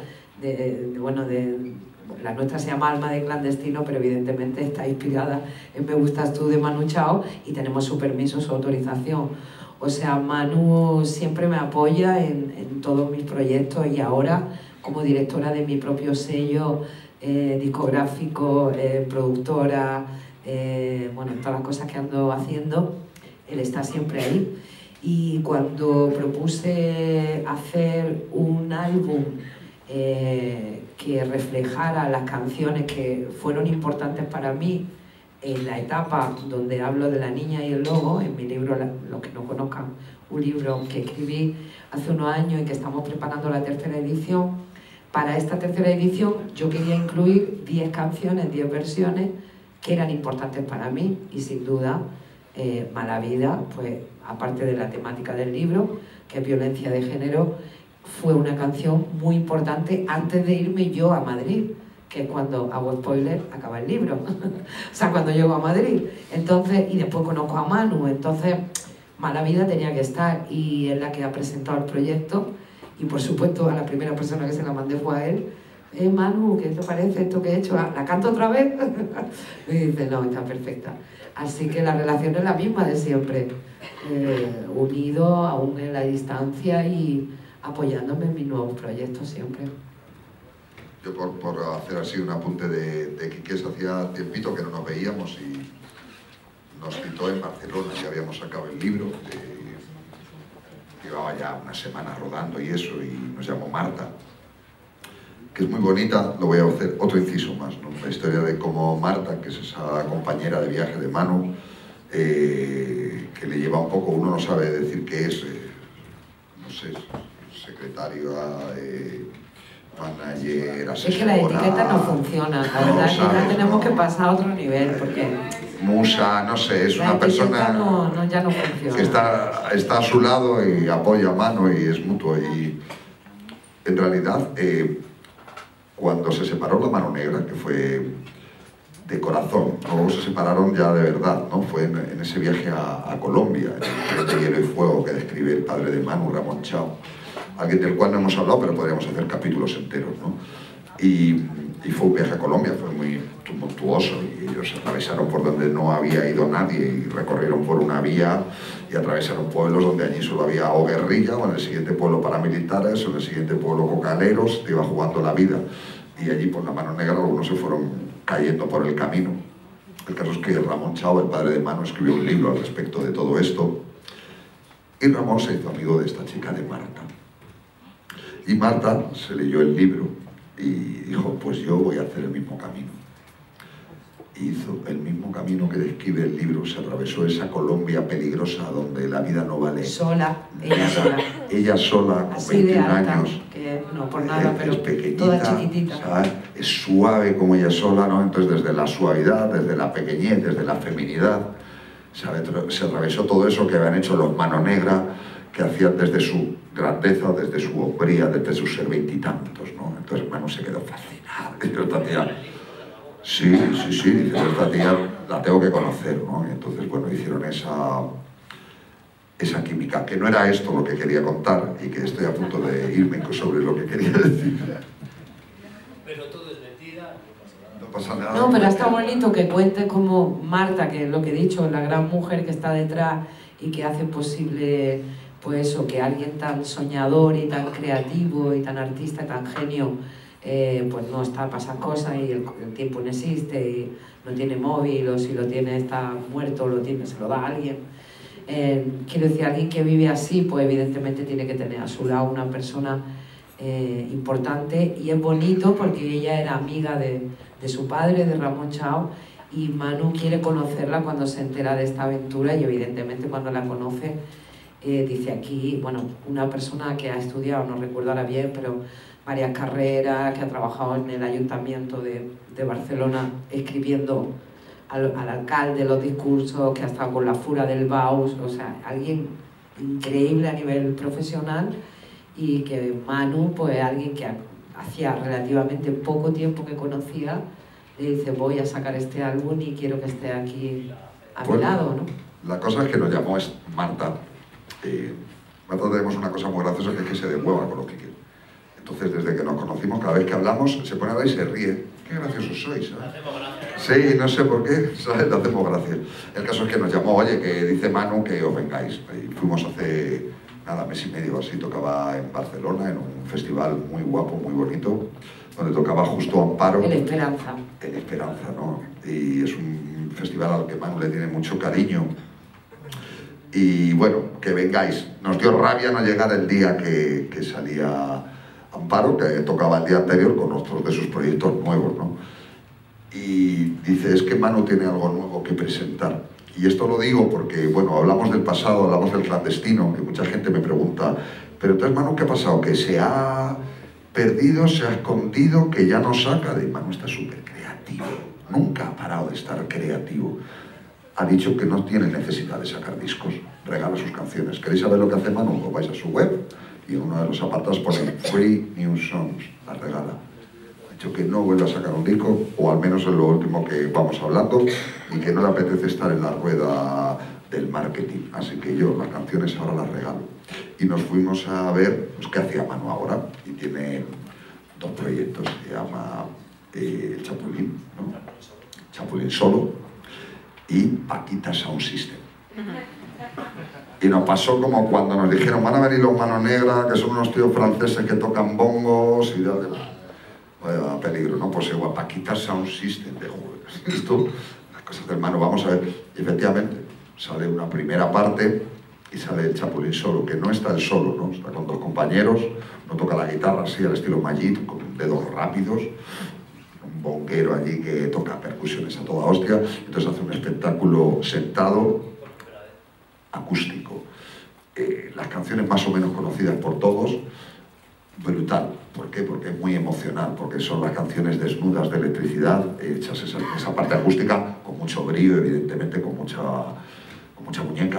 la nuestra se llama Alma de Clandestino, pero evidentemente está inspirada en Me Gustas Tú de Manu Chao y tenemos su permiso, su autorización. O sea, Manu siempre me apoya en todos mis proyectos y ahora como directora de mi propio sello discográfico, productora, bueno, todas las cosas que ando haciendo, él está siempre ahí. Y cuando propuse hacer un álbum que reflejara las canciones que fueron importantes para mí en la etapa donde hablo de la niña y el lobo, en mi libro, los que no conozcan, un libro que escribí hace unos años y que estamos preparando la tercera edición. Para esta tercera edición yo quería incluir 10 canciones, 10 versiones que eran importantes para mí y sin duda Mala Vida, pues aparte de la temática del libro, que es violencia de género, fue una canción muy importante antes de irme yo a Madrid, que es cuando, hago spoiler, acaba el libro. O sea, cuando llego a Madrid. Entonces, y después conozco a Manu, entonces Mala Vida tenía que estar y es la que ha presentado el proyecto y por supuesto a la primera persona que se la mandé fue a él. Manu, ¿qué te parece esto que he hecho? ¿La canto otra vez? Y dice, no, está perfecta. Así que la relación es la misma de siempre, unido aún en la distancia y apoyándome en mis nuevos proyectos siempre. Yo por hacer así un apunte de Quique, hacía tiempito que no nos veíamos y nos citó en Barcelona, ya habíamos sacado el libro, llevaba ya una semana rodando y eso, y nos llamó Marta, que es muy bonita. Lo voy a hacer otro inciso más, ¿no? La historia de cómo Marta, que es esa compañera de viaje de Manu, que le lleva un poco, uno no sabe decir qué es, no sé, secretario, manager, asesora... Es que la etiqueta no funciona, la verdad es que ya tenemos que pasar a otro nivel, porque... Musa, no sé, es una persona ya no funciona. Que está a su lado y apoya a Manu y es mutuo. Y en realidad, cuando se separó la Mano Negra, que fue de corazón, luego se separaron ya de verdad, ¿no? Fue en ese viaje a Colombia, en el de Hielo y Fuego que describe el padre de Manu, Ramón Chao, alguien del cual no hemos hablado, pero podríamos hacer capítulos enteros, ¿no? Y fue un viaje a Colombia, fue muy tumultuoso y ellos atravesaron por donde no había ido nadie y recorrieron por una vía y atravesaron pueblos donde allí solo había o guerrilla, o en el siguiente pueblo paramilitares, o en el siguiente pueblo cocaleros, te iba jugando la vida. Y allí por la Mano Negra algunos se fueron cayendo por el camino. El caso es que Ramón Chao, el padre de Manu, escribió un libro al respecto de todo esto y Ramón se hizo amigo de esta chica de Marta. Y Marta se leyó el libro y dijo, pues yo voy a hacer el mismo camino. Hizo el mismo camino que describe el libro, se atravesó esa Colombia peligrosa donde la vida no vale. Sola, ella sola. Ella sola, con así 21 de alta, años. Que no por nada, pero es pequeñita, toda chiquitita. ¿sabes? Es suave como ella sola, ¿no? Entonces desde la suavidad, desde la pequeñez, desde la feminidad, se atravesó todo eso que habían hecho los Mano Negra, que hacían desde su grandeza, desde su hombría, desde su ser veintitantos, ¿no? Entonces Manu se quedó fascinado. Y esta tía, sí, dice, esta tía la tengo que conocer, ¿no? Y entonces, bueno, hicieron esa química, que no era esto lo que quería contar, y que estoy a punto de irme sobre lo que quería decir. Pero todo es mentira, no pasa nada. No, pero está bonito que cuentes como Marta, que es lo que he dicho, la gran mujer que está detrás y que hace posible, pues eso, que alguien tan soñador y tan creativo y tan artista y tan genio, pues no está, pasan cosas y el tiempo no existe y no tiene móvil, o si lo tiene está muerto, se lo da a alguien. Quiero decir, alguien que vive así, pues evidentemente tiene que tener a su lado una persona importante, y es bonito porque ella era amiga de su padre, de Ramón Chao, y Manu quiere conocerla cuando se entera de esta aventura, y evidentemente cuando la conoce dice aquí, bueno, una persona que ha estudiado, no recuerdo ahora bien, pero varias carreras, que ha trabajado en el Ayuntamiento de Barcelona escribiendo al alcalde los discursos, que ha estado con la Fura del Baus, o sea, alguien increíble a nivel profesional, y que Manu, pues alguien que hacía relativamente poco tiempo que conocía, le dice, voy a sacar este álbum y quiero que esté aquí a mi lado, ¿no? La cosa es que nos llamó Marta. Marta tenemos una cosa muy graciosa, que es que se devuelva con lo que quiere. Entonces, desde que nos conocimos, cada vez que hablamos, se pone a hablar y se ríe. Qué graciosos sois, ¿sabes? Sí, no sé por qué, ¿sabes? Le hacemos gracia. El caso es que nos llamó, oye, que dice Manu que os vengáis. Y fuimos hace, nada, mes y medio así, tocaba en Barcelona, en un festival muy guapo, muy bonito, donde tocaba justo Amparo. El Esperanza. El Esperanza, ¿no? Y es un festival al que Manu le tiene mucho cariño. Y bueno, que vengáis. Nos dio rabia no llegar el día que salía Amparo, que tocaba el día anterior con otros de sus proyectos nuevos, ¿no? Y dice, es que Manu tiene algo nuevo que presentar. Y esto lo digo porque, bueno, hablamos del pasado, hablamos del clandestino, que mucha gente me pregunta, pero entonces Manu, ¿qué ha pasado? ¿Que se ha perdido, se ha escondido, que ya no saca? De Manu está súper creativo, nunca ha parado de estar creativo. Ha dicho que no tiene necesidad de sacar discos, regala sus canciones. ¿Queréis saber lo que hace Manu? Pues vais a su web y en uno de los apartados pone Free New Songs, la regala. Ha dicho que no vuelve a sacar un disco, o al menos es lo último que vamos hablando, y que no le apetece estar en la rueda del marketing. Así que yo las canciones ahora las regalo. Y nos fuimos a ver pues, qué hacía Manu ahora, y tiene dos proyectos, se llama El Chapulín, ¿no? Chapulín Solo, y Paquita Sound System. Y nos pasó como cuando nos dijeron, van a venir los Mano Negra, que son unos tíos franceses que tocan bongos y tal. Vaya peligro, ¿no? Pues igual, Paquita Sound System, de juegos. Esto, las cosas del Mano, vamos a ver. Y efectivamente, sale una primera parte y sale el Chapulín Solo, que no está el solo, ¿no? Está con dos compañeros, no toca la guitarra así al estilo Majid, con dedos rápidos, un bonguero allí que toca percusiones a toda hostia, entonces hace un espectáculo sentado, acústico. Las canciones más o menos conocidas por todos, brutal. ¿Por qué? Porque es muy emocional, porque son las canciones desnudas de electricidad, hechas esa parte acústica, con mucho brío, evidentemente, con mucha muñeca,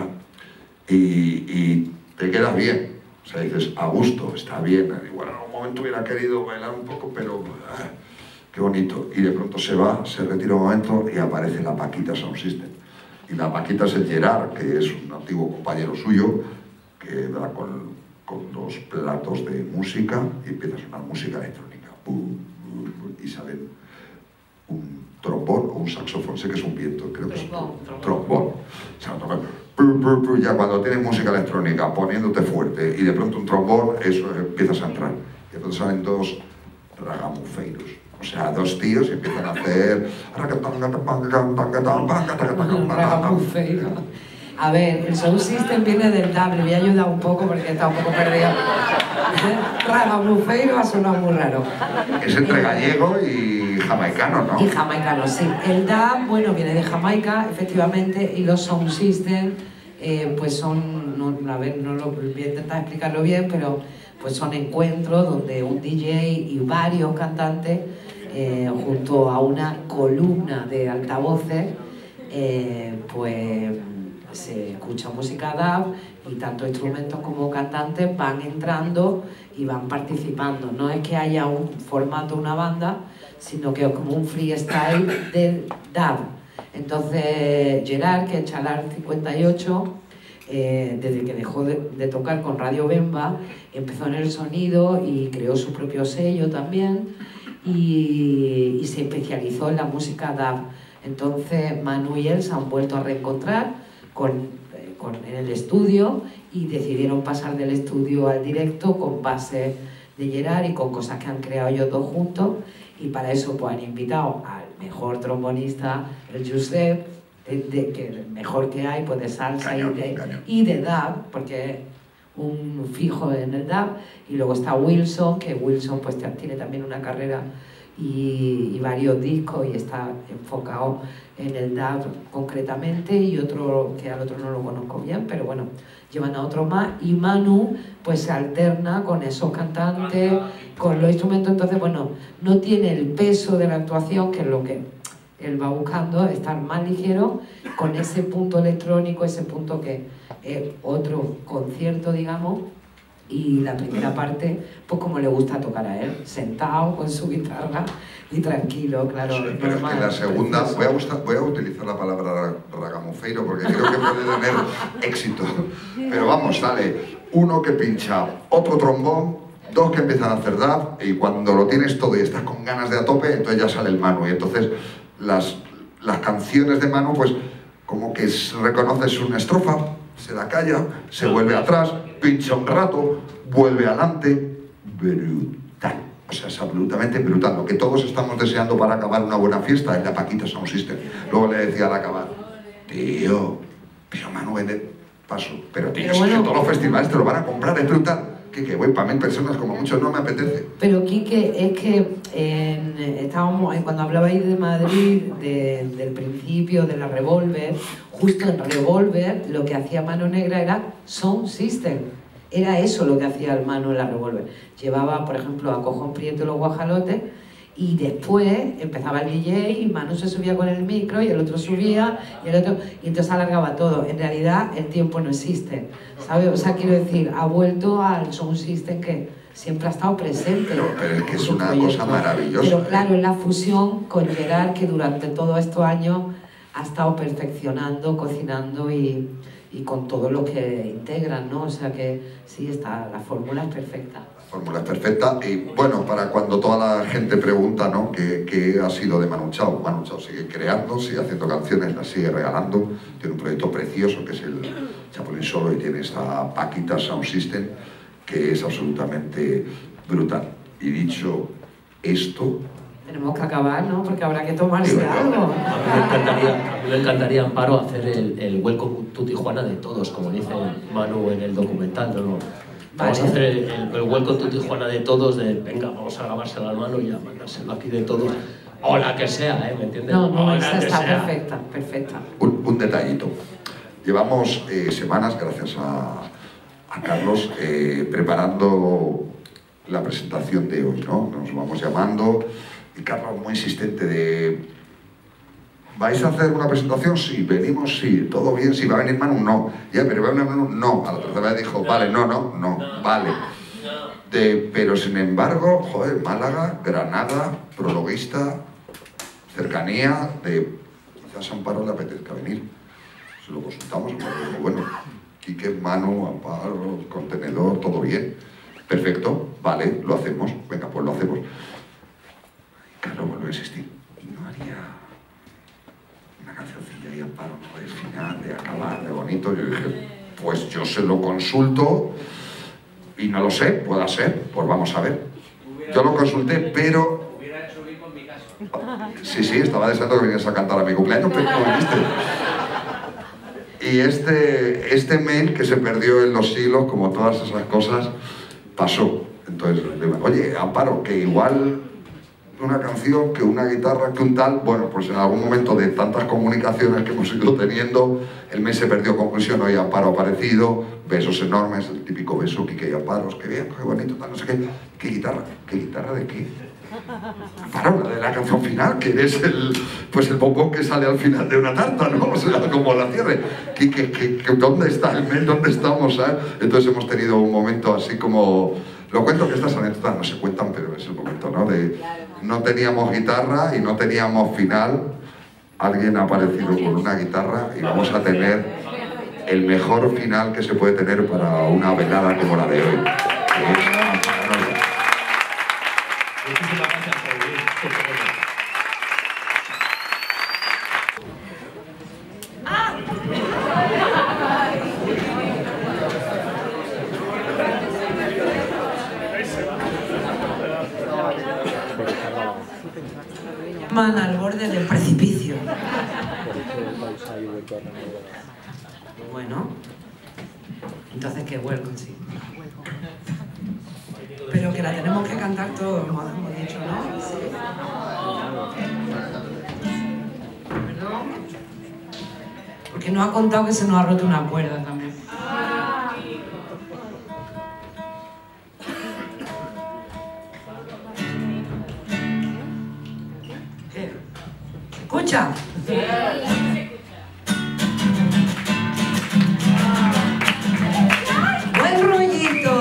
y te quedas bien. O sea, dices, a gusto, está bien. Igual en algún momento hubiera querido bailar un poco, pero qué bonito. Y de pronto se va, se retira un momento y aparece la Paquita Sound System. Y la Paquita es el Gerard, que es un antiguo compañero suyo, que da con dos platos de música y empieza a sonar música electrónica. Y salen un trombón o un saxofón, sé que es un viento, creo que es un trombón. O sea, ya cuando tienes música electrónica poniéndote fuerte y de pronto un trombón, eso empiezas a entrar. Y entonces salen dos ragamufeiros. O sea, dos tíos y empiezan a hacer... A ver, el Sound System viene del dub, le voy a ayudar un poco porque está un poco perdido. Ragamufeiro ha sonado muy raro. Es entre gallego y jamaicano, ¿no? Y jamaicano, sí. El dub, bueno, viene de Jamaica, efectivamente, y los Sound System, pues son, no, a ver, no lo voy a intentar explicarlo bien, pero pues son encuentros donde un DJ y varios cantantes, junto a una columna de altavoces, pues se escucha música dub y tanto instrumentos como cantantes van entrando y van participando. No es que haya un formato, una banda, sino que es como un freestyle del dub. Entonces Gerard, que es Chalar 58, desde que dejó de tocar con Radio Bemba, empezó en el sonido y creó su propio sello también y se especializó en la música dub. Entonces Manu y él se han vuelto a reencontrar en el estudio y decidieron pasar del estudio al directo con bases de Gerard y con cosas que han creado ellos dos juntos, y para eso pues han invitado al mejor trombonista, el Josep, que el mejor que hay pues de salsa y de dub, porque es un fijo en el dub, y luego está Wilson, que Wilson pues tiene también una carrera y varios discos y está enfocado en el dub concretamente, y otro que al otro no lo conozco bien, pero bueno, llevan a otro más, y Manu pues se alterna con esos cantantes, con los instrumentos. Entonces bueno, no tiene el peso de la actuación, que es lo que él va buscando, estar más ligero, con ese punto electrónico, ese punto que es otro concierto, digamos. Y la primera parte, pues como le gusta tocar a él, sentado con su guitarra y tranquilo, claro. Sí, pero es que la segunda, voy a utilizar la palabra ragamufeiro porque creo que puede tener éxito. Pero vamos, sale uno que pincha, otro trombón, dos que empiezan a hacer dub, y cuando lo tienes todo y estás con ganas de a tope, entonces ya sale el Manu, y entonces las canciones de Manu, pues como que reconoces una estrofa, se la calla, se vuelve atrás, pincha un rato, vuelve adelante, brutal. O sea, es absolutamente brutal. Lo que todos estamos deseando para acabar una buena fiesta es la Paquita Sound System. Luego le decía al acabar, tío, pero Manu vende paso. Pero tío, es que todos los festivales te lo van a comprar, es brutal. Que voy para 1000 personas, como mucho no me apetece. Pero Quique, es que cuando hablabais de Madrid, del principio, de la Revolver, justo en Revolver lo que hacía Mano Negra era Sound System. Era eso lo que hacía el Manu en la Revolver. Llevaba, por ejemplo, a Cojón Prieto y los Guajalotes, y después empezaba el DJ y Manu se subía con el micro y el otro subía y el otro, y entonces alargaba todo. En realidad el tiempo no existe, ¿sabes? O sea, quiero decir, ha vuelto al Sound System que siempre ha estado presente. Pero es que es una cosa maravillosa. Pero claro, es la fusión con Gerard, que durante todos estos años ha estado perfeccionando, cocinando y con todo lo que integran, ¿no? O sea que sí, la fórmula es perfecta. La fórmula es perfecta, y bueno, para cuando toda la gente pregunta, ¿no?, ¿qué ha sido de Manu Chao? Manu Chao sigue creando, sigue haciendo canciones, las sigue regalando, tiene un proyecto precioso que es el Chapulín Solo, y tiene esta Paquita Sound System que es absolutamente brutal. Y dicho esto... Tenemos que acabar, ¿no? Porque habrá que tomarse algo. A mí me encantaría, Amparo, hacer el Welcome to Tijuana de todos, como dice Manu en el documental, ¿no? Vamos a hacer el Welcome to Tijuana de todos, de venga, vamos a grabárselo al Manu y a mandárselo aquí de todos. O la que sea, ¿me entiendes? No, esa está perfecta, perfecta. Un detallito. Llevamos semanas, gracias a Carlos, preparando la presentación de hoy, ¿no? Nos vamos llamando, y Carlos muy insistente de... ¿Vais a hacer una presentación? Sí. ¿Venimos? Sí. ¿Todo bien? Sí. ¿Va a venir Manu? No. ¿Ya? ¿Pero va a venir Manu? No. A la tercera vez dijo, vale, no, vale. Pero sin embargo, joder, Málaga, Granada, prologuista, cercanía, quizás Amparo le apetezca venir. Se lo consultamos, Amparo dijo, bueno, Quique, Manu, Amparo, contenedor, todo bien. Perfecto, vale, lo hacemos. Venga, pues lo hacemos. Claro, vuelvo a insistir. Y no haría una cancioncilla y Amparo, no, de final, de acabar, de bonito. Yo dije, pues yo se lo consulto y no lo sé, pueda ser, pues vamos a ver. Yo lo consulté, pero... Hubiera hecho bien con mi caso. Sí, estaba deseando que vinieras a cantar a mi cumpleaños, pero no viniste. Y este mail que se perdió en los siglos, como todas esas cosas, pasó. Entonces, oye, Amparo, que igual una canción, que una guitarra, que un tal... Bueno, pues en algún momento de tantas comunicaciones que hemos ido teniendo, el mail se perdió, conclusión, hoy Amparo ha aparecido, besos enormes, el típico beso, Quique y Amparo, qué bien, qué bonito, tal, no sé qué. ¿Qué guitarra? ¿Qué guitarra de qué? Amparo, la de la canción final, que es el bombón que sale al final de una tarta, ¿no? O sea, como la cierre. ¿Dónde está el mail? ¿Dónde estamos? Entonces hemos tenido un momento así como... Lo cuento, que estas anécdotas no se cuentan, pero es el momento, ¿no? No teníamos guitarra y no teníamos final. Alguien ha aparecido con una guitarra y vamos a tener el mejor final que se puede tener para una velada como la de hoy. Muchísimas gracias por venir. Man al borde del precipicio. Bueno, entonces que welcome, sí. Pero que la tenemos que cantar todos, hemos dicho, ¿no? Sí. ¿Perdón? Porque nos ha contado que se nos ha roto una cuerda también. ¿Qué? ¿Escucha? Buen rollito.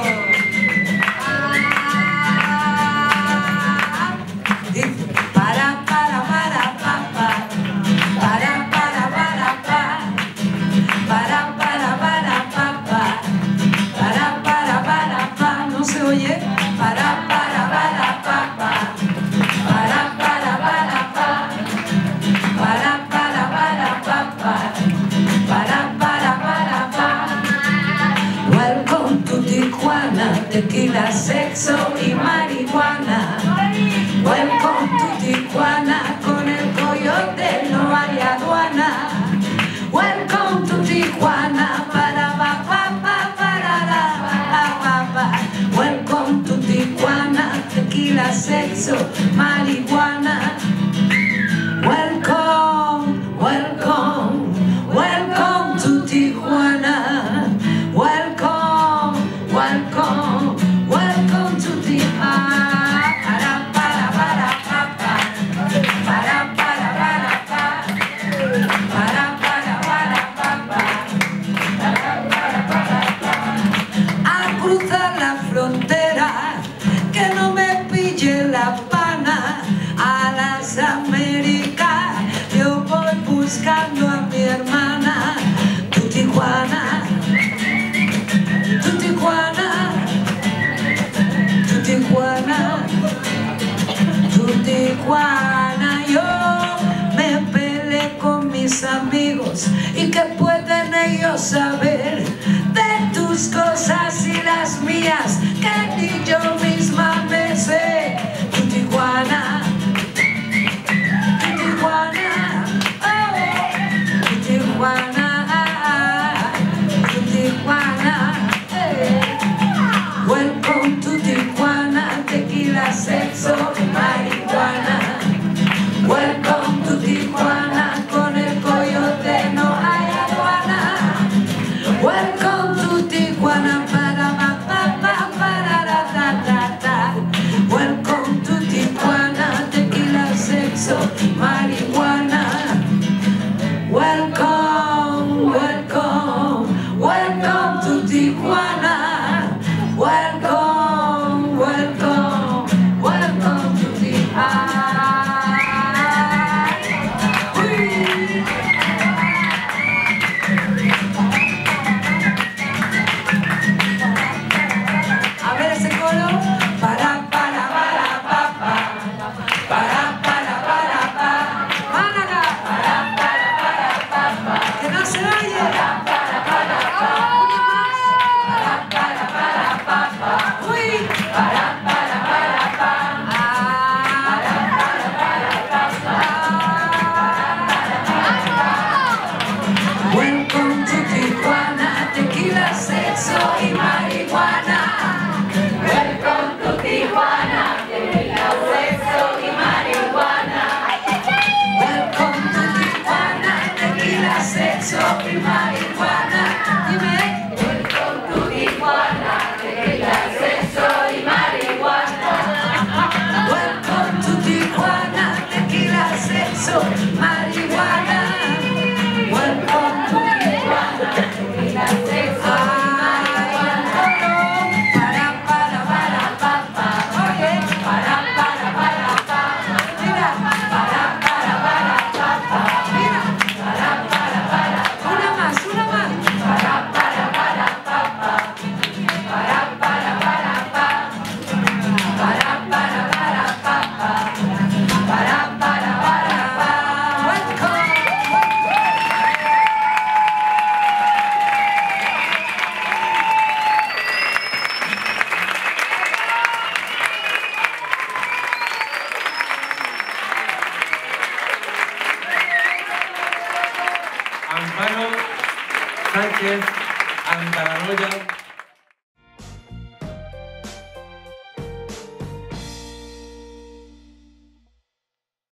Dice, para, pa, pa, para, pa, pa, no se oye, para. tequila, sexo y marihuana. Welcome to Tijuana, con el coyote no hay aduana. Welcome to Tijuana, para pa pa pa para pa. Welcome to Tijuana, tequila, sexo, marihuana. Welcome, welcome, welcome to Tijuana. Welcome, welcome, welcome to Tijuana. Al cruzar la frontera, que no me pille la pana. A las Américas yo voy buscando a mi hermana. Tu Tijuana, tu Tijuana, tu Tijuana, tu Tijuana. Yo me peleé con mis amigos, y qué pueden ellos saber de tus cosas y las mías, que ni yo misma me sé. Tu Tijuana, tu Tijuana, oh, tu Tijuana, tu Tijuana, welcome to Tijuana, tequila, sexo y marihuana. Welcome to Tijuana, con el coyote no hay aduana. Welcome to Tijuana, para pa pa para ta ta ta. Welcome to Tijuana, tequila, sexo, marihuana. Welcome, welcome, welcome to Tijuana. Welcome, welcome, welcome to Tijuana. A ver ese coro. Para pa Málaga. Que no se oye. Uy. Welcome to Tijuana, tequila, sexo y marihuana. Welcome to Tijuana, tequila, sexo y marihuana. Welcome to Tijuana, tequila, sexo y marihuana. Dime. Welcome to Tijuana, tequila, sexo y marihuana. Welcome to Tijuana, tequila, sexo, marihuana. Welcome to Tijuana, tequila, sexo y marihuana. Para pa. Oye, para pa. Mira, para pa. Mira, para. Una más. Para pa. Amparo Sánchez Antaranoya.